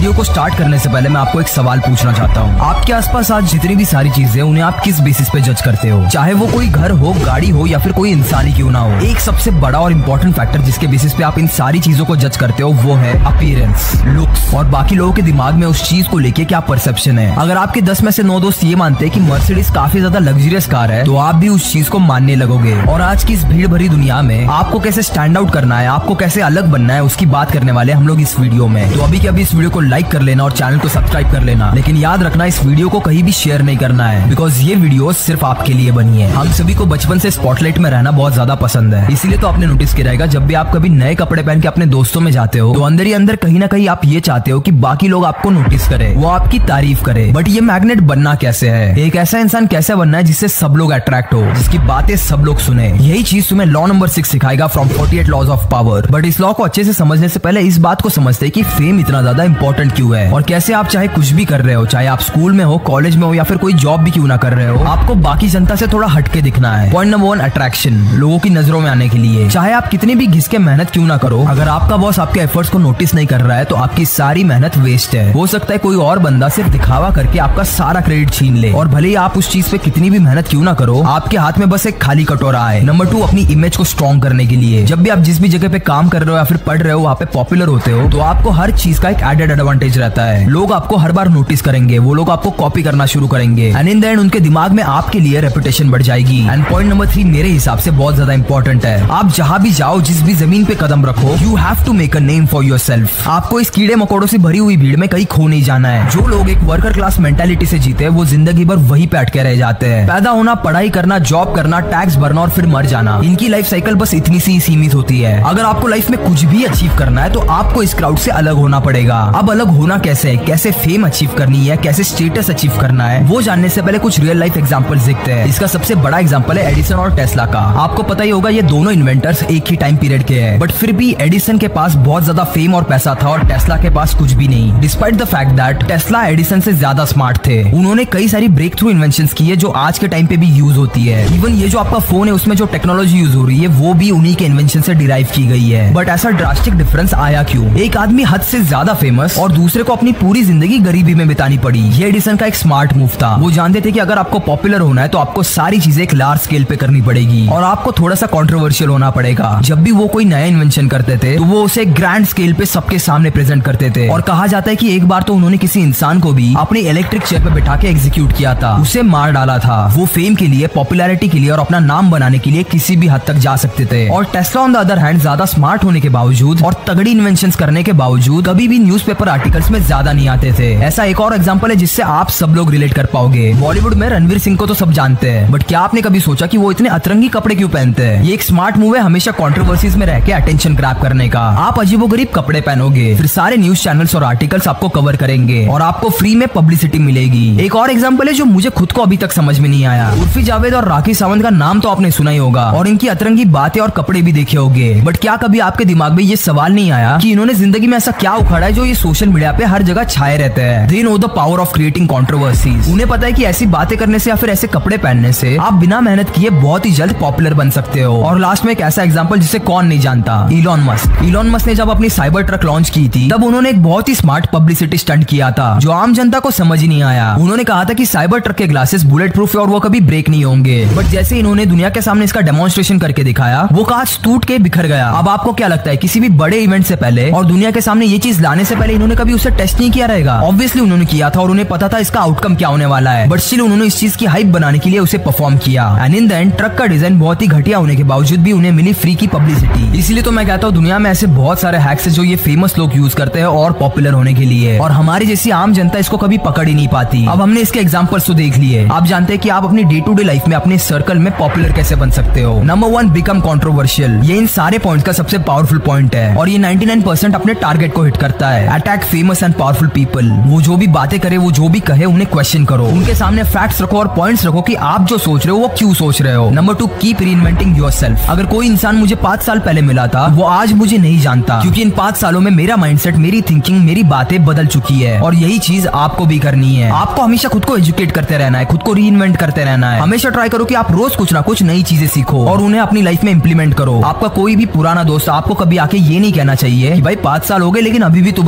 वीडियो को स्टार्ट करने से पहले मैं आपको एक सवाल पूछना चाहता हूँ। आपके आसपास आज जितनी भी सारी चीजें उन्हें आप किस बेसिस पे जज करते हो? चाहे वो कोई घर हो, गाड़ी हो या फिर कोई इंसान ही क्यों ना हो। एक सबसे बड़ा और इम्पोर्टेंट फैक्टर जिसके बेसिस पे आप इन सारी चीजों को जज करते हो वो है अपीयरेंस, लुक्स और बाकी लोगों के दिमाग में उस चीज को लेके क्या परसेप्शन है। अगर आपके दस में से नौ दोस्त ये मानते हैं कि मर्सिडीज काफी ज्यादा लग्जरियस कार है तो आप भी उस चीज को मानने लगोगे। और आज की इस भीड़ भरी दुनिया में आपको कैसे स्टैंड आउट करना है, आपको कैसे अलग बनना है, उसकी बात करने वाले हम लोग इस वीडियो में। तो अभी के अभी इस वीडियो को लाइक कर लेना और चैनल को सब्सक्राइब कर लेना, लेकिन याद रखना इस वीडियो को कहीं भी शेयर नहीं करना है, बिकॉज ये वीडियो सिर्फ आपके लिए बनी है। हम सभी को बचपन से स्पॉटलाइट में रहना बहुत ज्यादा पसंद है, इसीलिए तो आपने नोटिस किया रहेगा जब भी आप कभी नए कपड़े पहन के अपने दोस्तों में जाते हो तो अंदर ही अंदर कहीं ना कहीं आप ये चाहते हो कि बाकी लोग आपको नोटिस करें, वो आपकी तारीफ करे। बट ये मैग्नेट बनना कैसे है, एक ऐसा इंसान कैसे बनना है जिससे सब लोग अट्रैक्ट हो, जिसकी बातें सब लोग सुने। यही चीज तुम्हें लॉ नंबर सिक्स सिखाएगा from forty eight laws of power. But इस लॉ को अच्छे से समझने से पहले इस बात को समझते कि फेम इतना ज्यादा इंपॉर्टेंट क्यों है और कैसे आप चाहे कुछ भी कर रहे हो, चाहे आप स्कूल में हो, कॉलेज में हो या फिर कोई जॉब भी क्यों ना कर रहे हो, आपको बाकी जनता से थोड़ा हटके दिखना है। पॉइंट नंबर वन, अट्रैक्शन, लोगों की नजरों में आने के लिए। चाहे आप कितनी भी घिस के मेहनत क्यों ना करो, अगर आपका बॉस आपके एफर्ट्स को नोटिस नहीं कर रहा है तो आपकी सारी मेहनत वेस्ट है। हो सकता है कोई और बंदा सिर्फ दिखावा करके आपका सारा क्रेडिट छीन ले, और भले ही आप उस चीज पे कितनी भी मेहनत क्यों ना करो, आपके हाथ में बस एक खाली कटोरा है। नंबर टू, अपनी इमेज को स्ट्रॉन्ग करने के लिए। जब भी आप जिस भी जगह पे काम कर रहे हो या फिर पढ़ रहे हो वहाँ पे पॉपुलर होते हो तो आपको हर चीज का एक एडेड एडवांटेज रहता है। लोग आपको हर बार नोटिस करेंगे, वो लोग आपको कॉपी करना शुरू करेंगे एंड इन द एंड उनके दिमाग में आपके लिए रेपुटेशन बढ़ जाएगी। एंड पॉइंट नंबर थ्री मेरे हिसाब से बहुत ज्यादा इंपॉर्टेंट है। आप जहाँ भी जाओ, जिस भी जमीन पे कदम रखो, you have to make a name for yourself. आपको इस कीड़े मकोड़ों से भरी हुई भीड़ में कहीं खो नहीं जाना है। जो लोग एक वर्कर क्लास मेंटालिटी से जीते वो जिंदगी भर वहीं पे अटके रह जाते हैं। पैदा होना, पढ़ाई करना, जॉब करना, टैक्स भरना और फिर मर जाना, इनकी लाइफ साइकिल बस इतनी सी सीमित होती है। अगर आपको लाइफ में कुछ भी अचीव करना है तो आपको इस क्राउड से अलग होना पड़ेगा। अब अलग होना कैसे है, कैसे फेम अचीव करनी है, कैसे स्टेटस अचीव करना है, वो जानने से पहले कुछ रियल लाइफ एग्जांपल्स देखते हैं। इसका सबसे बड़ा एग्जांपल है एडिसन और टेस्ला का। आपको पता ही होगा ये दोनों इन्वेंटर्स एक ही टाइम पीरियड के हैं, बट फिर भी एडिसन के पास बहुत ज्यादा फेम और पैसा था और टेस्ला के पास कुछ भी नहीं। Despite the fact that Tesla Edison से ज्यादा स्मार्ट थे। उन्होंने कई सारी ब्रेक थ्रू इन्वेंशंस की है जो आज के टाइम पे भी यूज होती है। इवन ये जो आपका फोन है उसमें जो टेक्नोलॉजी यूज हो रही है वो भी उन्हीं के इन्वेंशन से डिराइव की गई है। बट ऐसा ड्रास्टिक डिफरेंस आया क्यों? एक आदमी हद से ज्यादा फेमस और दूसरे को अपनी पूरी जिंदगी गरीबी में बितानी पड़ी। ये एडिसन का एक स्मार्ट मूव था। वो जानते थे कि अगर आपको पॉपुलर होना है तो आपको सारी चीजें एक लार्ज स्केल पे करनी पड़ेगी और आपको थोड़ा सा कंट्रोवर्शियल होना पड़ेगा। जब भी वो कोई नया इन्वेंशन करते थे तो वो उसे ग्रैंड स्केल पे सबके सामने प्रेजेंट करते थे। और कहा जाता है कि एक बार तो उन्होंने किसी इंसान को भी अपने इलेक्ट्रिक चेयर पे बिठा के एग्जीक्यूट किया था, उसे मार डाला था। वो फेम के लिए, पॉपुलैरिटी के लिए और अपना नाम बनाने के लिए किसी भी हद तक जा सकते थे। और Tesla on the other hand ज्यादा स्मार्ट होने के बावजूद और तगड़ी इन्वेंशंस करने के बावजूद कभी भी न्यूज़पेपर आर्टिकल्स में ज्यादा नहीं आते थे। ऐसा एक और एग्जांपल है जिससे आप सब लोग रिलेट कर पाओगे। बॉलीवुड में रणवीर सिंह को तो सब जानते हैं, बट क्या आपने कभी सोचा कि वो इतने अतरंगी कपड़े क्यों पहनते हैं? ये एक स्मार्ट मूव है हमेशा कंट्रोवर्सीज में रह के अटेंशन ग्रैब करने का। आप अजीबोगरीब कपड़े पहनोगे, फिर सारे न्यूज चैनल्स और आर्टिकल्स आपको कवर करेंगे और आपको फ्री में पब्लिसिटी मिलेगी। एक और एग्जांपल है जो मुझे खुद को अभी तक समझ में नहीं आया। उर्फी जावेद और राखी सावंत का नाम तो आपने सुना ही होगा और इनकी अतरंगी बातें और कपड़े भी देखे होंगे, बट क्या कभी आपके दिमाग में ये सवाल नहीं आया कि इन्होंने जिंदगी में ऐसा क्या उखाड़ा है जो ये सोशल मीडिया पे हर जगह छाए रहते हैं? They know the power of creating controversies। उन्हें पता है कि ऐसी बातें करने से या फिर ऐसे कपड़े पहनने से आप बिना मेहनत किए बहुत ही जल्द पॉपुलर बन सकते हो। और लास्ट में एक ऐसा एग्जांपल जिसे कौन नहीं जानता, इलॉन मस्क। इलॉन मस्क ने जब अपनी साइबर ट्रक लॉन्च की थी तब उन्होंने एक बहुत ही स्मार्ट पब्लिसिटी स्टंट किया था जो आम जनता को समझ ही नहीं आया। उन्होंने कहा था कि साइबर ट्रक के ग्लासेस बुलेट प्रूफ है और वो कभी ब्रेक नहीं होंगे, बट जैसे इन्होंने दुनिया के सामने इसका डेमोन्स्ट्रेशन करके दिखाया वो कांच टूट के बिखर गया। अब आपको क्या लगता है किसी भी बड़े इवेंट से पहले और दुनिया के सामने ये चीज लाने से पहले इन्होंने कभी उसे टेस्ट नहीं किया रहेगा? ऑब्वियसली उन्होंने किया था और उन्हें पता था इसका आउटकम क्या होने वाला है, बट स्टिल उन्होंने इस चीज की हाइप बनाने के लिए उसे परफॉर्म किया। And in the end truck का डिजाइन बहुत ही घटिया होने के बावजूद भी उन्हें मिली फ्री की पब्लिसिटी। इसलिए तो मैं कहता हूँ दुनिया में ऐसे बहुत सारे हैक्स है जो ये फेमस लोग यूज करते हैं और पॉपुलर होने के लिए, और हमारी जैसी आम जनता इसको कभी पकड़ ही नहीं पाती। अब हमने इसके एग्जाम्पल्स तो देख लिए। आप जानते हैं कि आप अपनी डे टू डे लाइफ में अपने सर्कल में पॉपुलर कैसे बन सकते हो। Number one, become controversial. ये इन सारे पॉइंट्स का सबसे पावरफुल पॉइंट है और ये निन्यानवे परसेंट अपने टारगेट को हिट करता है। Attack famous and powerful people. वो जो भी बातें करे, वो जो भी कहे, उन्हें क्वेश्चन करो, उनके सामने फैक्ट्स रखो और पॉइंट्स रखो कि आप जो सोच रहे हो वो क्यों सोच रहे हो। Number two, keep reinventing yourself. अगर कोई इंसान मुझे पांच साल पहले मिला था वो आज मुझे नहीं जानता, क्योंकि इन पांच सालों में मेरा माइंडसेट, मेरी थिंकिंग, मेरी बातें बदल चुकी है। और यही चीज आपको भी करनी है। आपको हमेशा खुद को एजुकेट करते रहना है, खुद को रीइन्वेंट करते रहना है। हमेशा ट्राई करो कि आप रोज कुछ ना कुछ नई चीजें सीखो और उन्हें अपनी लाइफ में इंप्लीमेंट करो। आपका कोई भी पुराना दोस्त आपको कभी आके ये नहीं कहना चाहिए कि भाई पांच साल हो गए लेकिन अभी भी तू बदला नहीं।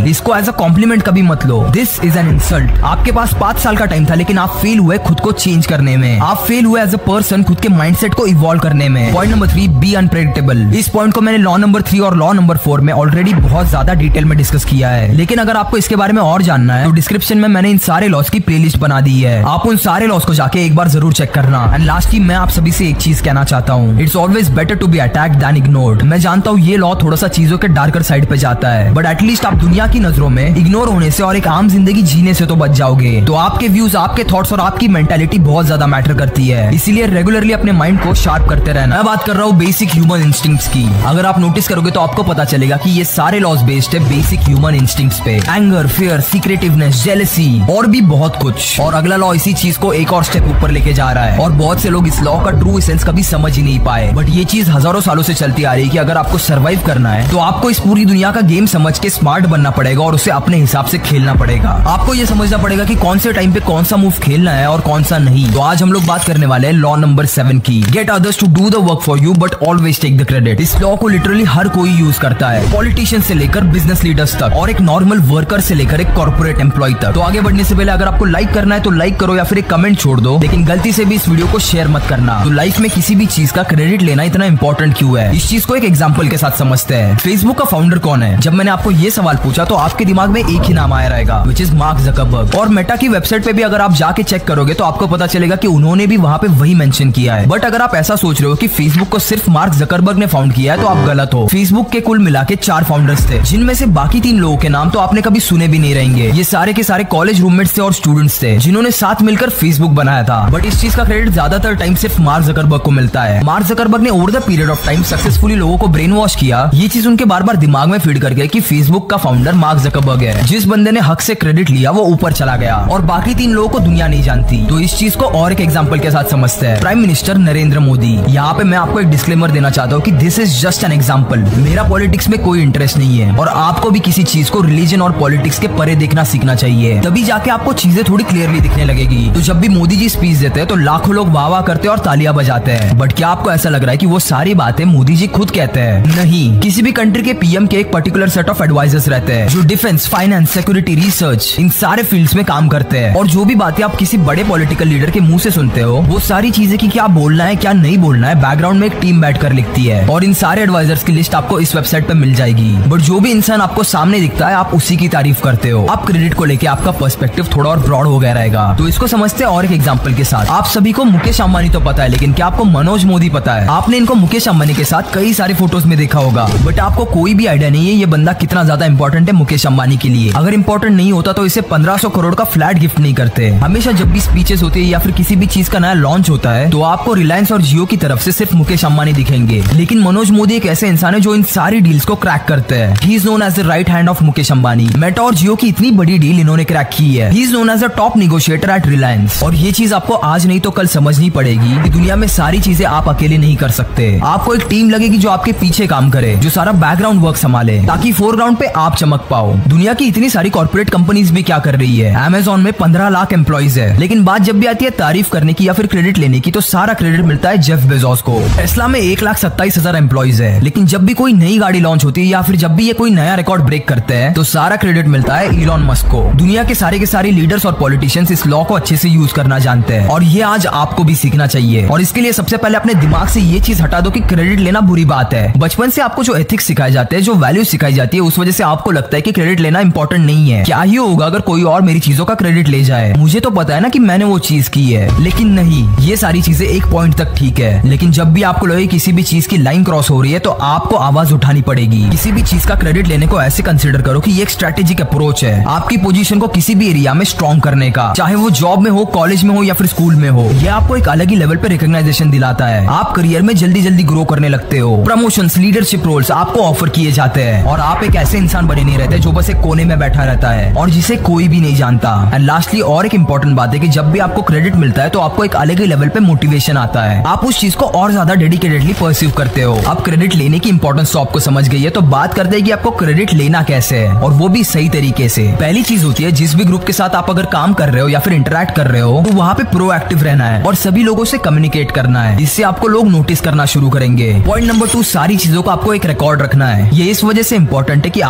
नहीं, इसको एज अ कॉम्प्लीमेंट कभी मत लो। This is an insult. आपके पास पांच साल का टाइम था लेकिन आप फेल हुए खुद को चेंज करने में। आप फेल हुए एज अ पर्सन खुद के माइंडसेट को इवॉल्व करने में। Point number three, be unpredictable. इस पॉइंट को मैंने लॉ नंबर थ्री और लॉ नंबर फोर में ऑलरेडी बहुत ज्यादा डिटेल में डिस्कस किया है, लेकिन अगर आपको इसके बारे में और जानना है तो डिस्क्रिप्शन में मैंने इन सारे लॉस की प्लेलिस्ट बना दी है। आप उन सारे लॉस को जाके एक बार जरूर चेक करना। एंड लास्टली मैं आप सभी से एक चीज कहना चाहता हूँ, it's always better to be attacked than ignored. मैं जानता हूँ ये लॉ थोड़ा सा चीजों के डार्कर साइड पे जाता है, बट एटलीस्ट आप दुनिया की नजरों में इग्नोर होने से और एक आम जिंदगी जीने से तो बच जाओगे। तो आपके व्यूज, आपके थॉट्स और आपकी मेंटालिटी बहुत ज्यादा मैटर करती है, इसीलिए रेगुलरली अपने माइंड को शार्प करते रहना। मैं बात कर रहा हूँ बेसिक ह्यूमन इंस्टिंक्ट्स की। अगर आप नोटिस करोगे तो आपको पता चलेगा कि ये सारे लॉस बेस्ड है बेसिक ह्यूमन इंस्टिंक्ट्स पे। एंगर, फियर, सीक्रेटिवनेस, जेलसी और भी बहुत कुछ। और अगला लॉ इसी चीज को एक और स्टेप ऊपर लेके जा रहा है, और बहुत से लोग इस लॉ का ट्रू एसेंस कभी समझ ही नहीं पाए। बट ये चीज हजारों सालों से चलती आ रही है कि अगर आपको सर्वाइव करना है तो आपको इस पूरी दुनिया का गेम समझ के स्मार्ट बनना पड़ेगा और उसे अपने हिसाब से खेलना पड़ेगा। आपको ये समझना पड़ेगा कि कौन से टाइम पे कौन सा मूव खेलना है और कौन सा नहीं। तो आज हम लोग बात करने वाले हैं लॉ नंबर सेवन की। Get others to do the work for you but always take the credit. इस लॉ को लिटरली हर कोई यूज करता है, पॉलिटिशियन से लेकर बिजनेस लीडर्स तक और एक नॉर्मल वर्कर से लेकर एक कॉर्पोरेट एम्प्लॉय तक। तो आगे बढ़ने से पहले अगर आपको लाइक करना है तो लाइक करो या फिर एक कमेंट छोड़ दो, लेकिन गलती से भी इस वीडियो को शेयर मत करना। तो लाइफ में किसी भी चीज का क्रेडिट लेना इतना इंपॉर्टेंट क्यों है, इस चीज को एक एग्जांपल के साथ समझते हैं। फेसबुक का फाउंडर कौन है? जब मैंने आपको ये सवाल पूछा तो आपके दिमाग में एक ही नाम आया रहेगा, विच इज मार्क जकरबर्ग। और मेटा की वेबसाइट पे भी अगर आप जाके चेक करोगे तो आपको पता चलेगा कि उन्होंने भी वहां पे वही मेंशन किया है। बट अगर आप ऐसा सोच रहे हो कि फेसबुक को सिर्फ मार्क जकरबर्ग ने फाउंड किया है तो आप गलत हो। फेसबुक के कुल मिला के चार फाउंडर्स थे, जिनमें से बाकी तीन लोगों के नाम तो आपने कभी सुने भी नहीं रहेंगे। ये सारे के सारे कॉलेज रूममेट्स थे और स्टूडेंट्स थे जिन्होंने साथ मिलकर फेसबुक बनाया था। बट इस चीज का क्रेडिट ज्यादातर टाइम सिर्फ मार्क जकरबर्ग को मिलता है। मार्क जकरबर्ग ने over the period of time successfully लोगों को ब्रेन वॉश किया। ये चीज उनके बार बार दिमाग में फीड कर गया कि फेसबुक का फाउंडर मार्क जकरबर्ग है। जिस बंदे ने हक से क्रेडिट लिया वो ऊपर चला गया और बाकी तीन लोगों को दुनिया नहीं जानती। तो इस चीज को और एक एग्जांपल के साथ समझते हैं। Prime minister Narendra Modi. यहाँ पे मैं आपको एक डिस्क्लेमर देना चाहता हूँ कि this is just an example. मेरा पॉलिटिक्स में कोई इंटरेस्ट नहीं है और आपको भी किसी चीज को रिलीजन और पॉलिटिक्स के परे देखना सीखना चाहिए, तभी जाके आपको चीजें थोड़ी क्लियरली दिखने लगेगी। तो जब भी मोदी जी स्पीच देते हैं तो लाखों लोग वाह वाह करते हैं और तालियां बजाते हैं। बट क्या आपको ऐसा लग रहा है कि वो सारी बातें मोदी जी खुद कहते हैं? नहीं, किसी भी कंट्री के पीएम के एक पर्टिकुलर सेट ऑफ एडवाइजर्स रहते हैं जो डिफेंस, फाइनेंस, सिक्योरिटी, रिसर्च इन सारे फील्ड्स में काम करते हैं। और जो भी बातें आप किसी बड़े पॉलिटिकल लीडर के मुंह से सुनते हो वो सारी चीजें की क्या बोलना है क्या नहीं बोलना है बैकग्राउंड में एक टीम बैठकर लिखती है। और इन सारे एडवाइजर्स की लिस्ट आपको इस वेबसाइट पे मिल जाएगी। बट जो भी इंसान आपको सामने दिखता है आप उसी की तारीफ करते हो। आप क्रेडिट को लेके आपका पर्सपेक्टिव थोड़ा और ब्रॉड हो गया रहेगा। तो इसको समझते हैं और एक एग्जांपल के साथ। आप सभी को मुकेश अंबानी तो पता है, लेकिन क्या आपको मनोज मोदी पता है? आपने इनको मुकेश अंबानी के साथ कई सारे फोटोज में देखा होगा, बट आपको कोई भी आइडिया नहीं है ये बंदा कितना ज्यादा इंपॉर्टेंट है मुकेश अंबानी के लिए। अगर इंपॉर्टेंट नहीं होता तो इसे पंद्रह सौ करोड़ का फ्लैट गिफ्ट नहीं करते। हमेशा जब भी स्पीचेस होती है या फिर किसी भी चीज का नया लॉन्च होता है तो आपको रिलायंस और जियो की तरफ से सिर्फ मुकेश अंबानी दिखेंगे। लेकिन मनोज मोदी एक ऐसे इंसान है जो इन सारी डील्स को क्रैक करते हैं। He is known as the right hand of Mukesh Ambani. Meta और जियो की इतनी बड़ी डील इन्होंने क्रैक की है। He is known as the top negotiator at Reliance. और ये चीज आपको आज नहीं तो कल समझनी पड़ेगी कि दुनिया में सारी चीजें आप अकेले नहीं कर सकते। आपको एक टीम लगेगी जो आपके पीछे काम करे, जो सारा बैकग्राउंड वर्क संभाले ताकि फोरग्राउंड पे आप चमक पाओ। दुनिया की इतनी सारी कॉर्पोरेट कंपनीज भी क्या कर रही है। अमेज़न में पंद्रह लाख एम्प्लॉइज है, लेकिन बात जब भी आती है तारीफ करने की या फिर क्रेडिट लेने की तो सारा क्रेडिट मिलता है जेफ बेजोस को। टेस्ला में एक लाख सत्ताईस हजार एम्प्लॉइज है, लेकिन जब भी कोई नई गाड़ी लॉन्च होती है या फिर जब भी ये कोई नया रिकॉर्ड ब्रेक करते हैं तो सारा क्रेडिट मिलता है इलॉन मस्क को। दुनिया के सारे के सारे लीडर्स और पॉलिटिशियंस इस लॉ को अच्छे से यूज करना जानते हैं और ये आज आपको भी सीखना चाहिए। और इसके लिए सबसे पहले अपने दिमाग से ये चीज हटा दो कि क्रेडिट लेना बुरी बात है। बचपन से आपको जो एथिक्स सिखाए जाते हैं, जो वैल्यूज सिखाई जाती है, उस वजह से आपको लगता है कि क्रेडिट लेना इंपॉर्टेंट नहीं है। क्या ही होगा अगर कोई और मेरी चीजों का क्रेडिट ले जाए, मुझे तो पता है ना कि मैंने वो चीज की है। लेकिन नहीं, ये सारी चीजें एक पॉइंट तक ठीक है, लेकिन जब भी आपको लगे किसी भी चीज की लाइन क्रॉस हो रही है तो आपको आवाज उठानी पड़ेगी। किसी भी चीज का क्रेडिट लेने को ऐसे कंसिडर करो कि ये एक स्ट्रेटेजिक अप्रोच है आपकी पोजीशन को किसी भी एरिया में स्ट्रॉन्ग करने का, चाहे वो जॉब में हो, कॉलेज में हो या फिर स्कूल में हो। ये आपको एक अलग ही लेवल पे रिकॉग्नाइजेशन दिलाता है। आप करियर में जल्दी जल्दी ग्रो करने लगते हो। प्रमोशंस, लीडरशिप रोल्स आपको ऑफर किए जाते हैं और आप एक ऐसे इंसान बने नहीं रहते जो बस एक कोने में बैठा रहता है और जिसे कोई भी नहीं जानता। एंड लास्टली और एक इंपॉर्टेंट बात है कि जब भी आपको क्रेडिट मिलता है तो आपको एक अलग ही लेवल पे मोटिवेशन आता है। आप उस चीज को और ज्यादा डेडिकेटेडली परस्यू करते हो। अब क्रेडिट लेने की इंपॉर्टेंस तो आपको समझ गई है, तो बात करते हैं कि आपको क्रेडिट लेना कैसे है और वो भी सही तरीके से। पहली चीज होती है, जिस भी ग्रुप के साथ आप अगर काम कर रहे हो या फिर इंटरैक्ट कर रहे हो तो वहाँ पे प्रोएक्टिव रहना है और सभी लोगों से कम्युनिकेट करना है। इससे आपको लोग नोटिस करना शुरू करेंगे। पॉइंट नंबर टू, सारी चीजों का आपको एक रिकॉर्ड रखना है। ये इस वजह से इंपॉर्टेंट है कि आगे जाकर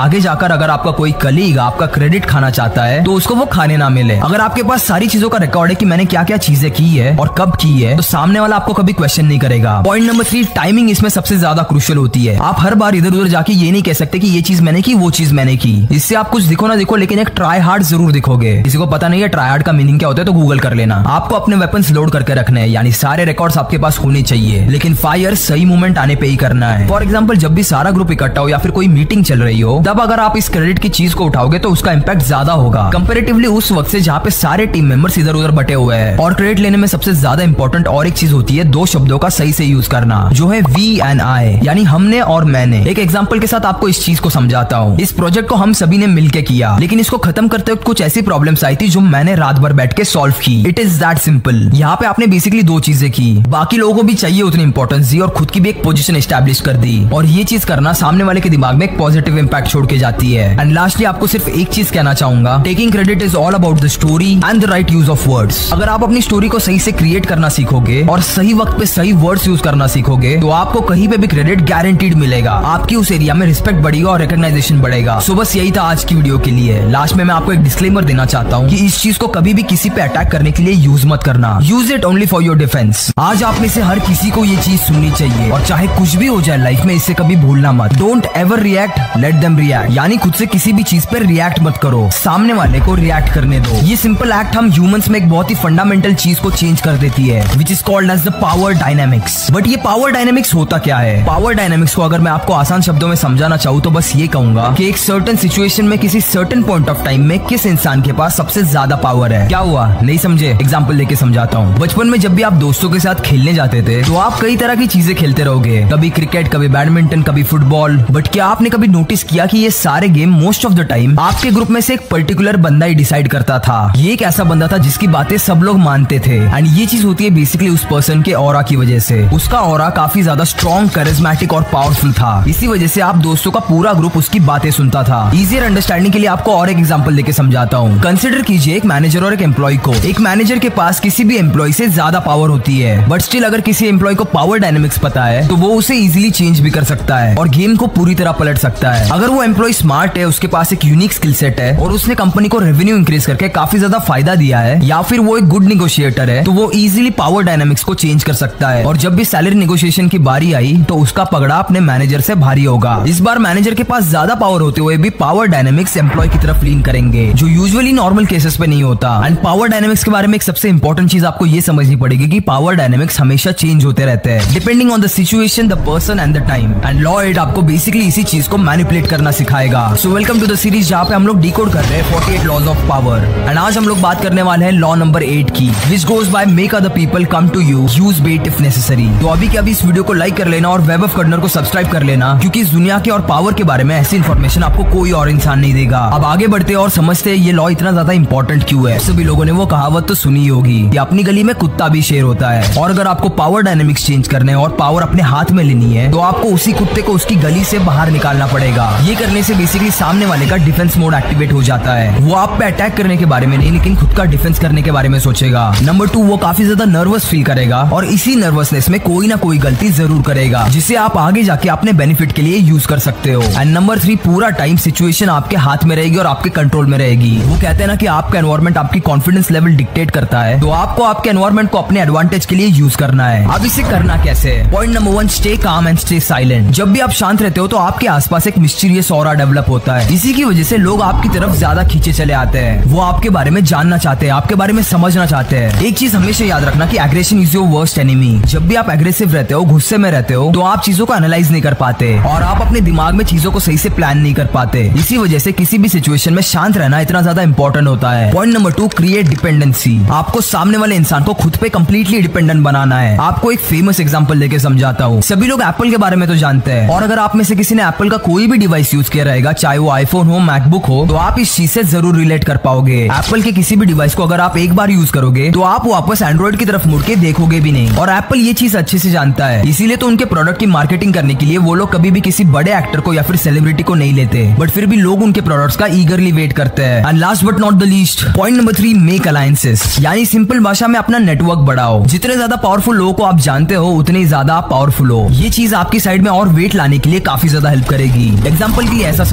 फ्यूचर अगर आपका कोई कलीग आपका क्रेडिट खाना चाहता है तो उसको वो खाने ना मिले। अगर आपके पास सारी चीजों का रिकॉर्ड है कि मैंने क्या क्या चीजें की है और कब की है, तो सामने वाला आपको कभी क्वेश्चन नहीं करेगा। पॉइंट नंबर थ्री, टाइमिंग इसमें सबसे ज्यादा क्रूशियल होती है। आप हर बार इधर उधर जाके ये नहीं कह सकते कि ये चीज मैंने की वो चीज मैंने की। इससे आप कुछ दिखो ना दिखो लेकिन एक ट्राई हार्ड जरूर दिखोगे। किसी को पता नहीं है ट्राई हार्ड का मीनिंग क्या होता है तो गूगल कर लेना। आपको अपने वेपन्स लोड करके रखने हैं, यानी सारे रिकॉर्ड्स आपके पास होने चाहिए, लेकिन फायर सही मोमेंट आने पे ही करना है। फॉर एग्जाम्पल जब भी सारा ग्रुप इकट्ठा हो या फिर कोई मीटिंग चल रही हो, तब अगर आप इस क्रेडिट की चीज को उठाओगे तो उसका इंपैक्ट ज्यादा होगा कंपैरेटिवली उस वक्त से जहाँ पे सारे टीम मेंबर्स इधर उधर बटे हुए हैं। और क्रेडिट लेने में सबसे ज्यादा इंपॉर्टेंट और एक चीज होती है दो शब्दों का सही से यूज करना, जो है वी एंड आई, यानी हमने और मैंने। एक एग्जांपल के साथ आपको इस चीज को समझाता हूँ। इस प्रोजेक्ट को हम सभी ने मिलकर किया, लेकिन इसको खत्म करते वक्त कुछ ऐसी प्रॉब्लम्स आई थी जो मैंने रात भर बैठ के सॉल्व की। It is that simple. यहाँ पे आपने बेसिकली दो चीजें की, बाकी लोगों को भी चाहिए उतनी इंपॉर्टेंस दी और खुद की भी एक पोजीशन एस्टैब्लिश कर दी। और ये चीज करना सामने वाले के दिमाग में एक पॉजिटिव इंपैक्ट छोड़ के जाती है। एंड लास्टली आपको सिर्फ एक चीज कहना चाहूंगा, taking credit is all about the story and the right use of words. अगर आप अपनी स्टोरी को सही से क्रिएट करना सीखोगे और सही वक्त पे सही वर्ड्स यूज करना सीखोगे तो आपको कहीं पे भी क्रेडिट गारंटीड मिलेगा। आपकी उस एरिया में रिस्पेक्ट बढ़ेगा और रिकॉग्नाइजेशन बढ़ेगा। सो बस यही था आज की वीडियो के लिए। लास्ट में मैं आपको एक डिस्क्लेमर देना चाहता हूँ कि इस चीज को कभी भी किसी पे अटैक करने के लिए यूज मत करना। Use it only for your defence. आज आप में से हर किसी को ये चीज सुननी चाहिए और चाहे कुछ भी हो जाए लाइफ में, इससे कभी भूलना मत। Don't ever react, let them react. यानी खुद से किसी भी चीज पर रिएक्ट मत करो, सामने वाले को रिएक्ट करने दो। ये सिंपल एक्ट हम ह्यूमंस में एक बहुत ही फंडामेंटल चीज को चेंज कर देती है, which is called as the power dynamics. But ये पावर डायनेमिक्स होता क्या है? पावर डायनेमिक्स को अगर मैं आपको आसान शब्दों में समझाना चाहूँ तो बस ये कहूंगा कि एक सर्टेन सिचुएशन में किसी सर्टेन पॉइंट ऑफ टाइम में किस इंसान के पास सबसे ज्यादा पावर है। क्या हुआ, नहीं समझे? एग्जाम्पल लेके समझाता हूँ। बचपन में जब भी आप दोस्तों के साथ खेलने जाते थे तो आप कई तरह की चीजें खेलते रहोगे, कभी क्रिकेट, कभी बैडमिंटन, कभी फुटबॉल। बट क्या आपने कभी नोटिस किया कि ये सारे game most of the time आपके ग्रुप में से एक पर्टिकुलर बंदा ही डिसाइड करता था? ये एक ऐसा बंदा था जिसकी बातें सब लोग मानते थे। एंड ये चीज होती है बेसिकली उस पर्सन के ऑरा की वजह से। उसका ऑरा काफी ज्यादा स्ट्रॉन्ग, करिज्मेटिक और पावरफुल था। इसी वजह से आप दोस्तों का पूरा ग्रुप उसकी बातें सुनता था। इजियर अंडरस्टैंडिंग के लिए आपको और एक एग्जांपल लेके समझाता हूँ। कंसिडर कीजिए एक मैनेजर और एक एम्प्लॉय को। एक मैनेजर के पास किसी भी एम्प्लॉय से ज्यादा पावर होती है, बट स्टिल अगर किसी एम्प्लॉय को पावर डायनेमिक्स पता है तो वो उसे इजीली चेंज भी कर सकता है और गेम को पूरी तरह पलट सकता है। अगर वो एम्प्लॉय स्मार्ट है, उसके पास एक यूनिक स्किल सेट है और उसने कंपनी को रेवेन्यू इंक्रीज करके काफी ज्यादा फायदा दिया है, या फिर वो एक गुड निगोशिएटर है, तो वो इजीली पावर डायनेमिक्स को चेंज कर सकता है। और जब भी सैलरी नेगोशिएशन की बारी आई तो उसका पगड़ा अपने मैनेजर से भारी होगा। इस बार मैनेजर के पास ज्यादा पावर होते हुए भी पावर डायनेमिक्स एम्प्लॉय की तरफ लीन करेंगे, जो यूजुअली नॉर्मल केसेस पे नहीं होता। एंड पावर डायनेमिक्स के बारे में एक सबसे इंपॉर्टेंट चीज आपको ये समझनी पड़ेगी कि पावर डायनेमिक्स हमेशा चेंज होते रहते हैं depending on the situation, the person and the time. And Lloyd आपको बेसिकली इसी चीज को मैनिपुलेट करना सिखाएगा। So welcome to the series जहाँ पे हम लोग डिकोड कर रहे हैं अड़तालीस लॉज ऑफ पावर। एंड आज हम लोग बात करने वाले हैं लॉ नंबर एट की, which goes by make other people come to you, use bait if necessary. तो अभी के अभी इस वीडियो को लाइक कर लेना और वेब ऑफ कर्नर को सब्सक्राइब कर लेना, क्योंकि इस दुनिया के और पावर के बारे में ऐसी इन्फॉर्मेशन आपको कोई और इंसान नहीं देगा। अब आगे बढ़ते और समझते हैं ये लॉ इतना ज्यादा इंपॉर्टेंट क्यों है। सभी लोगों ने वो कहावत तो सुनी होगी कि अपनी गली में कुत्ता भी शेर होता है। और अगर आपको पावर डायनेमिक्स चेंज करने और पावर अपने हाथ में लेनी है तो आपको उसी कुत्ते को उसकी गली से बाहर निकालना पड़ेगा। ये करने से बेसिकली सामने वाले का डिफेंस मोड एक्टिवेट हो जाता है। वो आप पे अटैक करने के बारे में नहीं, लेकिन खुद का डिफेंस करने के बारे में सोचेगा। नंबर टू, वो काफी ज्यादा नर्वस फील करेगा और इसी नर्वसनेस में कोई ना कोई गलती जरूर करेगा, जिसे आप आगे जाके अपने बेनिफिट के लिए यूज कर सकते हो। एंड नंबर थ्री, पूरा टाइम सिचुएशन आपके हाथ में रहेगी और आपके कंट्रोल में रहेगी। वो कहते हैं ना कि आपका एनवायरमेंट आपकी कॉन्फिडेंस लेवल डिक्टेट करता है, तो आपको आपके एनवायरमेंट को अपने एडवांटेज के लिए यूज करना है। अब इसे करना कैसे? Point number one, stay calm and stay silent. जब भी आप शांत रहते हो तो आपके आसपास एक मिस्टीरियस ऑरा डेवलप होता है। इसी की वजह से लोग आपकी तरफ ज्यादा खींचे चले आते हैं। वो आपके बारे में जानना चाहते हैं, आपके बारे में समझना चाहते हैं। एक चीज हमेशा याद रखना कि aggression is your worst enemy. जब भी आप एग्रेसिव रहते हो, गुस्से में रहते हो, तो आप चीजों को एनालाइज नहीं कर पाते और आप अपने दिमाग में चीजों को सही से प्लान नहीं कर पाते। इसी वजह से किसी भी सिचुएशन में शांत रहना इतना ज्यादा इंपॉर्टेंट होता है। Point number two, create dependency. आपको सामने वाले इंसान को खुद पे कंप्लीटली डिपेंडेंट बनाना है। आपको एक फेमस एग्जांपल लेके समझाता हूँ। सभी लोग एप्पल के बारे में तो जानते हैं, और अगर आप में से किसी ने एप्पल का कोई भी डिवाइस यूज किया रहेगा, चाहे वो आईफोन हो, मैकबुक हो, तो आप इस चीज से जरूर रिलेट कर पाओगे। एप्पल के किसी भी डिवाइस को अगर आप एक बार यूज करोगे तो आप वापस एंड्रॉइड की तरफ मुड़ के देखोगे भी नहीं। और एप्पल ये चीज अच्छे से जानता है, इसीलिए तो उनके प्रोडक्ट की मार्केटिंग करने के लिए वो लोग कभी भी किसी बड़े एक्टर को या फिर सेलिब्रिटी को नहीं लेते, बट फिर भी लोग उनके प्रोडक्ट्स का ईगरली वेट करते हैं। And last but not the least, point number three, make alliances. यानी सिंपल भाषा में अपना नेटवर्क बढ़ाओ। जितने ज्यादा पावरफुल लोगों को आप जानते हो उतने ही ज्यादा आप पावरफुल हो। ये चीज आपकी साइड में और वेट लाने के लिए काफी ज्यादा हेल्प करेगी। एग्जांपल के लिए ऐसा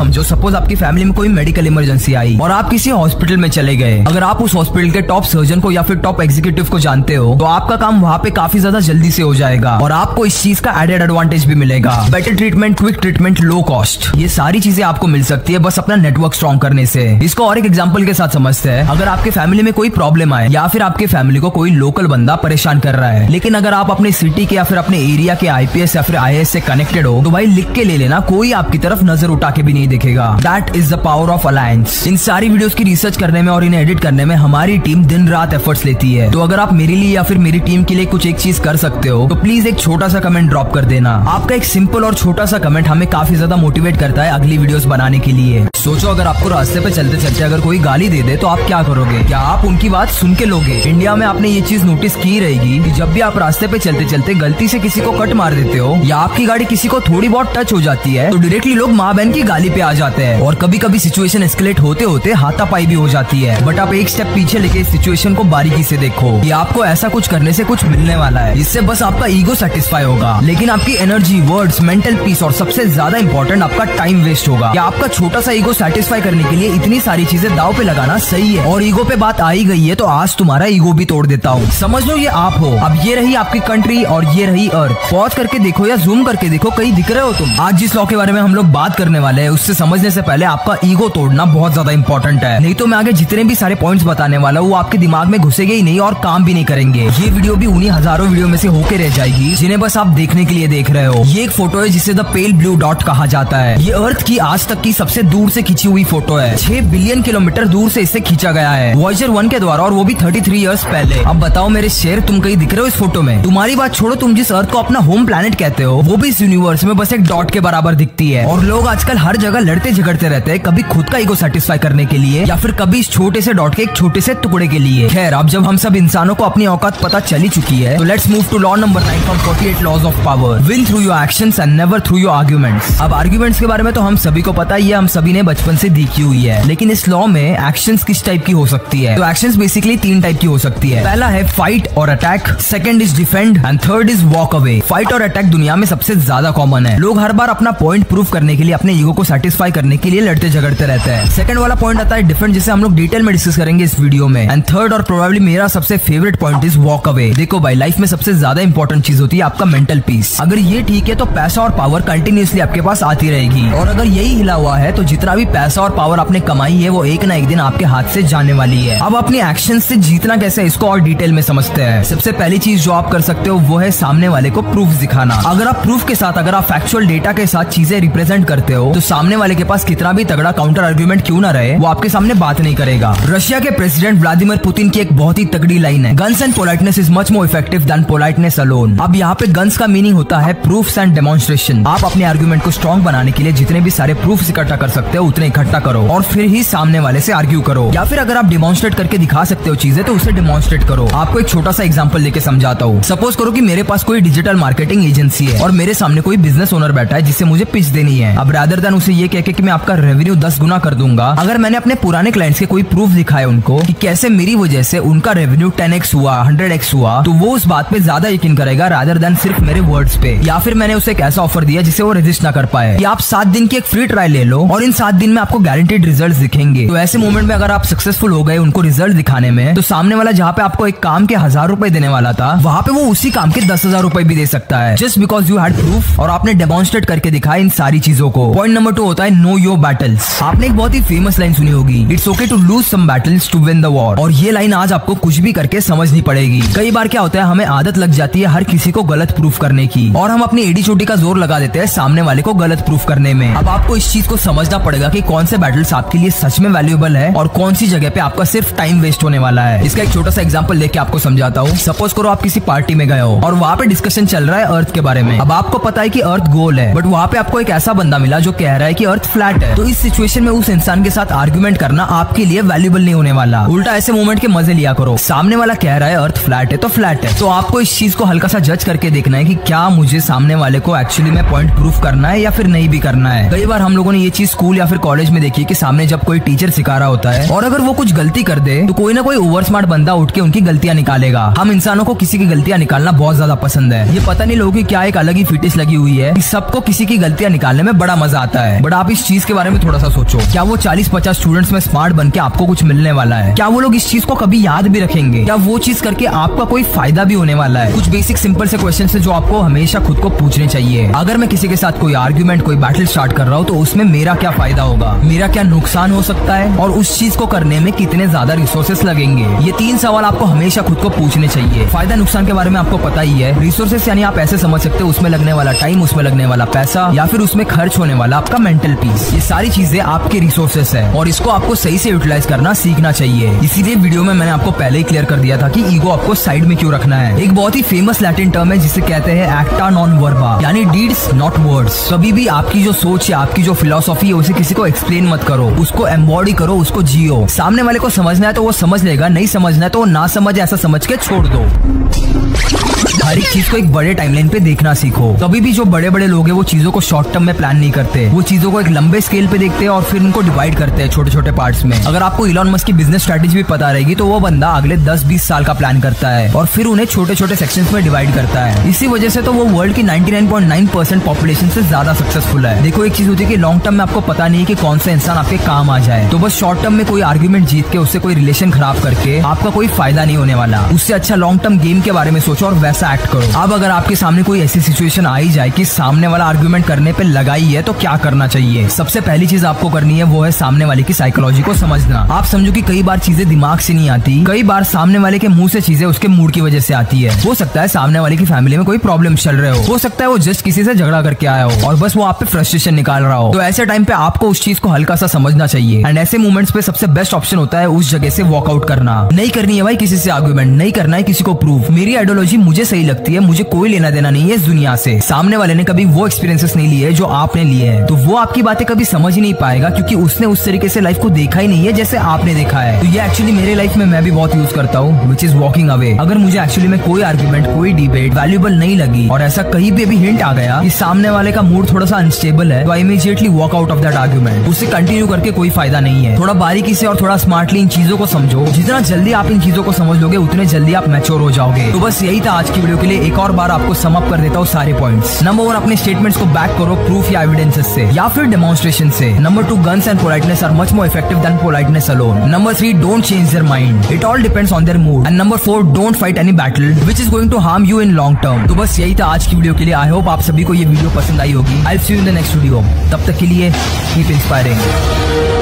समझो सपोज आपकी फैमिली में कोई मेडिकल इमरजेंसी आई और आप किसी हॉस्पिटल में चले गए। अगर आप उस हॉस्पिटल के टॉप सर्जन को या फिर टॉप एग्जीक्यूटिव को जानते हो तो आपका काम वहाँ पे काफी ज्यादा जल्दी से हो जाएगा और आपको इस चीज का एडेड एडवांटेज भी मिलेगा। Better treatment, quick treatment, low cost, ये सारी चीजें आपको मिल सकती है बस अपना नेटवर्क स्ट्रॉन्ग करने से। इसको और एक एग्जांपल के साथ समझते हैं। अगर आपके फैमिली में कोई प्रॉब्लम आए या फिर आपके फैमिली को कोई लोकल बंदा परेशान कर रहा है, लेकिन अगर आप अपने सिटी के या फिर अपने एरिया के आईपीएस या फिर आईएएस से कनेक्टेड हो तो भाई लिख के ले लेना, कोई आपकी तरफ नजर उठा के भी नहीं दिखेगा। That is the power of alliance. इन सारी वीडियोस की रिसर्च करने में और इन्हें एडिट करने में हमारी टीम दिन रात एफर्ट्स लेती है। तो अगर आप मेरे लिए या फिर मेरी टीम के लिए कुछ एक चीज कर सकते हो तो प्लीज एक छोटा सा कमेंट ड्रॉप कर देना। आपका एक सिंपल और छोटा सा कमेंट हमें काफी ज्यादा मोटिवेट करता है अगली वीडियोस बनाने के लिए। सोचो अगर आपको रास्ते पे चलते चलते अगर कोई गाली दे दे तो आप क्या करोगे? क्या आप उनकी बात सुन के लोगे? इंडिया में आपने ये चीज नोटिस की रहेगी कि जब भी आप रास्ते पे चलते चलते गलती से किसी को कट मार देते हो या आपकी गाड़ी किसी को थोड़ी बहुत टच हो जाती है तो डायरेक्टली लोग माँ बहन की गाली पे आ जाते हैं और कभी कभी सिचुएशन एस्केलेट होते होते हाथापाई भी हो जाती है। बट आप एक स्टेप पीछे लेके इस सिचुएशन को बारीकी से देखो कि आपको ऐसा कुछ करने से कुछ मिलने वाला है। इससे बस आपका ईगो सेटिस्फाई होगा, लेकिन आपकी एनर्जी, वर्ड्स, मेंटल पीस और सबसे ज्यादा इंपॉर्टेंट आपका टाइम वेस्ट होगा। क्या आपका छोटा सा ईगो सेटिस्फाई करने के लिए इतनी सारी चीजें दाव पे लगाना सही है? और ईगो पे बात आ ही गई है तो आज तुम्हारा ईगो भी तोड़ देता हूँ। समझ लो ये आप हो। अब ये रही आपकी कंट्री और ये रही अर्थ। पॉज करके देखो या जूम करके देखो, कहीं दिख रहे हो तुम? आज जिस लॉ के बारे में हम लोग बात करने वाले हैं उससे समझने से पहले आपका ईगो तोड़ना बहुत ज्यादा इंपॉर्टेंट है। नहीं तो मैं आगे जितने भी सारे पॉइंट्स बताने वाला हूँ वो आपके दिमाग में घुसेंगे ही नहीं और काम भी नहीं करेंगे। ये वीडियो भी उन्हीं हजारों वीडियो में से होके रह जाएगी जिन्हें बस आप देखने के लिए देख रहे हो। ये एक फोटो है जिसे द पेल ब्लू डॉट कहा जाता है। ये अर्थ की आज तक की सबसे दूर से खींची हुई फोटो है। छह बिलियन किलोमीटर दूर से इसे खींचा गया है वॉयेजर वन के द्वारा और वो भी थर्टी थ्री इयर्स पहले। अब बताओ मेरे शेर, तुम कहीं दिख रहे हो इस फोटो में? तुम्हारी बात छोड़ो, तुम जिस अर्थ को अपना होम प्लैनेट कहते हो वो भी इस यूनिवर्स में बस एक डॉट के बराबर दिखती है। और लोग आजकल हर जगह लड़ते झगड़ते रहते हैं, कभी खुद का ईगो सेटिस्फाई करने के लिए या फिर कभी इस छोटे से डॉट के एक छोटे से टुकड़े के लिए। खैर, अब जब हम सब इंसानों को अपनी औकात पता चली चुकी है तो let's move to law number nine from forty eight laws of power. Win through your actions and never through your arguments. अब आर्ग्यूमेंट्स के बारे में तो हम सभी को पता ही है, हम सभी ने बचपन से देखी हुई है, लेकिन इस लॉ में एक्शंस किस टाइप की हो सकती है? तो एक्शंस बेसिकली तीन टाइप की हो सकती है। पहला है फाइट और attack, second is defend and third is walk away. Fight और अटैक दुनिया में सबसे ज्यादा कॉमन है। लोग हर बार अपना पॉइंट प्रूव करने के लिए, अपने ईगो को सेटिस्फाई करने के लिए लड़ते झगड़ते रहते हैं। सेकंड वाला पॉइंट आता है डिफेंड, जिसे हम लोग डिटेल में डिस्कस करेंगे इस वीडियो में। एंड थर्ड और प्रोबेबली मेरा सबसे favourite point is walk away. देखो भाई, लाइफ में सबसे ज्यादा इंपॉर्टेंट चीज होती है आपका मेंटल पीस। अगर ये ठीक है तो पैसा और पावर कंटिन्यूसली आपके पास आती रहेगी, और अगर यही हिला हुआ है तो जितना भी पैसा और पावर आपने कमाई है वो एक ना एक दिन आपके हाथ से जाने वाली है। अब अपने एक्शन से जीतना कैसे, इसको और डिटेल में समझते हैं। सबसे पहली चीज जो आप कर सकते हो वो है सामने वाले को प्रूफ दिखाना। अगर आप प्रूफ के साथ, अगर आप फैक्चुअल डेटा के साथ चीजें रिप्रेजेंट करते हो तो सामने वाले के पास कितना भी तगड़ा काउंटर आर्ग्यूमेंट क्यों ना रहे, वो आपके सामने बात नहीं करेगा। रशिया के प्रेसिडेंट व्लादिमीर पुतिन की एक बहुत ही तगड़ी लाइन है, guns and politeness is much more effective than politeness alone. अब यहाँ पे गन्स का मीनिंग होता है प्रूफ्स एंड डेमोन्स्ट्रेशन। आप अपने आर्ग्यूमेंट को स्ट्रॉन्ग बनाने के लिए जितने भी सारे प्रूफ्स इकट्ठा कर सकते हो उतने इकट्ठा करो और फिर ही सामने वाले से आर्ग्यू करो। या फिर अगर आप डेमोन्स्ट्रेट करके दिखा सकते हो चीजें तो उसे डेमोन्स्ट्रेट करो। आपको एक छोटा सा एग्जांपल लेके समझाता हूँ। सपोज करो कि मेरे पास कोई डिजिटल मार्केटिंग एजेंसी है और मेरे सामने कोई बिजनेस ओनर बैठा है जिससे मुझे पिच देनी है। अब रादर देन उसे ये कह के कि मैं आपका रेवेन्यू दस गुना कर दूंगा, अगर मैंने अपने पुराने क्लाइंट्स के कोई प्रूफ दिखाए उनको कि कैसे मेरी वजह से उनका रेवेन्यू टेन एक्स हुआ, हंड्रेड एक्स हुआ, तो वो उस बात पे ज्यादा यकीन करेगा रादर देन सिर्फ मेरे वर्ड्स पे। या फिर मैंने उसे एक ऐसा ऑफर दिया जिसे वो रेजिस्ट ना कर पाए कि आप सात दिन की एक फ्री ट्रायल ले लो और इन सात दिन में आपको गारंटीड रिजल्ट दिखेंगे। तो ऐसे मोमेंट में अगर आप सक्सेसफुल हो गए उनको रिजल्ट दिखाने में, तो सामने वाला जहाँ पे आपको एक काम के हजार रुपए देने वाला था वहाँ पे वो उसी काम के दस हजार रुपए भी दे सकता है, just because you had proof और आपने डेमोन्स्ट्रेट करके दिखाया इन सारी चीजों को। पॉइंट नंबर टू होता है नो योर बैटल्स। आपने एक बहुत ही फेमस लाइन सुनी होगी, it's okay to lose some battles to win the war. और ये लाइन आज आपको कुछ भी करके समझनी पड़ेगी। कई बार क्या होता है, हमें आदत लग जाती है हर किसी को गलत प्रूफ करने की और हम अपनी एडी चोटी का जोर लगा देते हैं सामने वाले को गलत प्रूफ करने में। अब आपको इस चीज को समझना पड़ेगा कि कौन से बैटल्स आपके लिए सच में वैल्यूएबल है और कौन सी जगह पे आपका सिर्फ टाइम वेस्ट होने वाला है। इसका एक छोटा सा एग्जांपल लेके आपको समझाता हूँ। सपोज करो आप किसी पार्टी में गए हो और वहाँ पे डिस्कशन चल रहा है अर्थ के बारे में। अब आपको पता है कि अर्थ गोल है, बट वहाँ पे आपको एक ऐसा बंदा मिला जो कह रहा है कि अर्थ फ्लैट है। तो इस सिचुएशन में उस इंसान के साथ आर्ग्यूमेंट करना आपके लिए वैल्यूएबल नहीं होने वाला। उल्टा ऐसे मोमेंट के मजे लिया करो। सामने वाला कह रहा है अर्थ फ्लैट है तो फ्लैट है, तो आपको इस चीज को हल्का सा जज करके देखना है कि क्या मुझे सामने वाले को एक्चुअली में पॉइंट प्रूफ करना है या फिर नहीं भी करना है। कई बार हम लोगों ने ये चीज स्कूल या फिर कॉलेज में देखी है कि सामने जब कोई टीचर सिखा रहा होता है और अगर वो कुछ गलती कर दे तो कोई ना कोई ओवर स्मार्ट बंदा उठ के उनकी गलतियां निकालेगा। हम इंसानों को किसी की गलतियां निकालना बहुत ज्यादा पसंद है। ये पता नहीं लोगों की क्या एक अलग ही फिटिश लगी हुई है कि सबको किसी की गलतियां निकालने में बड़ा मजा आता है। बट आप इस चीज के बारे में थोड़ा सा सोचो, क्या वो चालीस पचास स्टूडेंट्स में स्मार्ट बन के आपको कुछ मिलने वाला है? क्या वो लोग इस चीज को कभी याद भी रखेंगे? क्या वो चीज करके आपका कोई फायदा भी होने वाला है? कुछ बेसिक सिंपल से क्वेश्चन है जो आपको हमेशा खुद को पूछने चाहिए। अगर मैं किसी के साथ कोई आर्ग्यूमेंट, कोई बैटल स्टार्ट कर रहा हूँ तो उसमें मेरा क्या फायदा होगा, मेरा क्या नुकसान हो सकता है, और उस चीज को करने में कितने ज्यादा रिसोर्सेस लगेंगे? ये तीन सवाल आपको हमेशा खुद को पूछने चाहिए। फायदा नुकसान के बारे में आपको पता ही है। रिसोर्सेस यानी आप ऐसे समझ सकते हो उसमें लगने वाला टाइम, उसमें लगने वाला पैसा, या फिर उसमें खर्च होने वाला आपका मेंटल पीस। ये सारी चीजें आपके रिसोर्सेस है और इसको आपको सही से यूटिलाइज करना सीखना चाहिए। इसीलिए वीडियो में मैंने आपको पहले ही क्लियर कर दिया था कि ईगो आपको साइड में क्यों रखना है। एक बहुत ही फेमस लैटिन टर्म है जिसे कहते हैं एक्टा नॉन वर्बा, यानी डीड्स नॉट वर्ड्स। कभी भी आपकी जो सोच है, आपकी जो फिलोसॉफी है, उसे किसी को एक्सप्लेन मत करो, उसको एम्बॉडी करो, उसको जियो। सामने वाले को समझना है तो वो समझ लेगा, नहीं समझना है तो वो ना समझ, ऐसा समझ के छोड़ दो। हर एक चीज को एक बड़े टाइमलाइन पे देखना सीखो। कभी भी जो बड़े बड़े लोग हैं वो चीजों को शॉर्ट टर्म में प्लान नहीं करते, वो चीजों को एक लंबे स्केल पे देखते हैं और फिर उनको डिवाइड करते हैं छोटे छोटे पार्ट्स में। अगर आपको इलॉन मस्क की बिजनेस स्ट्रेटेजी भी पता रहेगी तो वो बंदा अगले दस बीस साल का प्लान करता है और फिर उन्हें छोटे छोटे सेक्शंस में डिवाइड करता है। इसी वजह से तो वो वर्ल्ड की निन्यानवे पॉइंट नौ परसेंट पॉपुलेशन से ज्यादा सक्सेसफुल है। देखो, एक चीज होती है कि लॉन्ग टर्म में आपको पता नहीं है कि कौन सा इंसान आपके काम आ जाए, तो बस शॉर्ट टर्म में कोई आर्ग्यूमेंट जीत के, उससे कोई रिलेशन खराब करके आपका कोई फायदा नहीं होने वाला। उससे अच्छा लॉन्ग टर्म गेम के बारे में सोचो और वैसा एक्ट करो। अब अगर आपके सामने कोई ऐसी सिचुएशन आई जाए कि सामने वाला आर्ग्यूमेंट करने पे लगाई है तो क्या करना चाहिए? सबसे पहली चीज आपको करनी है वो है सामने वाले की साइकोलॉजी को समझना। आप समझो कि कई बार चीजें दिमाग से नहीं आती, कई बार सामने वाले के मुंह से चीजें उसके मूड की वजह से आती है। हो सकता है सामने वाले की फैमिली में कोई प्रॉब्लम चल रहे हो, हो सकता है वो जस्ट किसी से झगड़ा करके आया हो और बस वो आप पे फ्रस्ट्रेशन निकाल रहा हो। तो ऐसे टाइम पे आपको उस चीज को हल्का सा समझना चाहिए। एंड ऐसे मोमेंट्स पे सबसे बेस्ट ऑप्शन होता है उस जगह से वॉकआउट करना। नहीं करनी है भाई किसी से आर्ग्यूमेंट, नहीं करना है किसी को प्रूफ। मेरी आइडियोलॉजी मुझे सही लगती है, मुझे कोई लेना देना नहीं है इस दुनिया से। सामने वाले ने कभी वो एक्सपीरियंसेस नहीं लिए जो आपने लिए हैं, तो वो आपकी बातें कभी समझ ही नहीं पाएगा क्योंकि उसने उस तरीके से लाइफ को देखा ही नहीं है जैसे आपने देखा है। तो ये एक्चुअली मेरे लाइफ में मैं भी बहुत यूज करता हूँ, विच इज वॉकिंग अवे। अगर मुझे एक्चुअली में कोई आर्ग्यूमेंट, कोई डिबेट वैल्यूएबल नहीं लगी और ऐसा कहीं भी अभी हिंट आ गया कि सामने वाले का मूड थोड़ा सा अनस्टेबल है, तो I immediately walk out of that argument. उससे कंटिन्यू करके कोई फायदा नहीं है। थोड़ा बारीकी से और थोड़ा स्मार्टली इन चीजों को समझो। जितना जल्दी आप इन चीजों को समझ लोगे उतने जल्दी आप मैच्योर हो जाओगे। तो बस यही था आज की वीडियो के लिए। एक और बार आपको सम अप कर देता हूँ सारे पॉइंट्स। नंबर वन, अपने स्टेटमेंट्स को बैक करो प्रूफ या एविडेंसेस से या फिर डेमोन्स्ट्रेशन से। Number two, guns and politeness are much more effective than politeness alone. Number three, don't change their mind, it all depends on their mood. And number four, don't fight any battle which is going to harm you in long term. तो बस यही था आज की video के लिए। I hope आप सभी को ये वीडियो पसंद आई होगी। I will see you in the next video. तब तक के लिए कीप इंस्पायरिंग।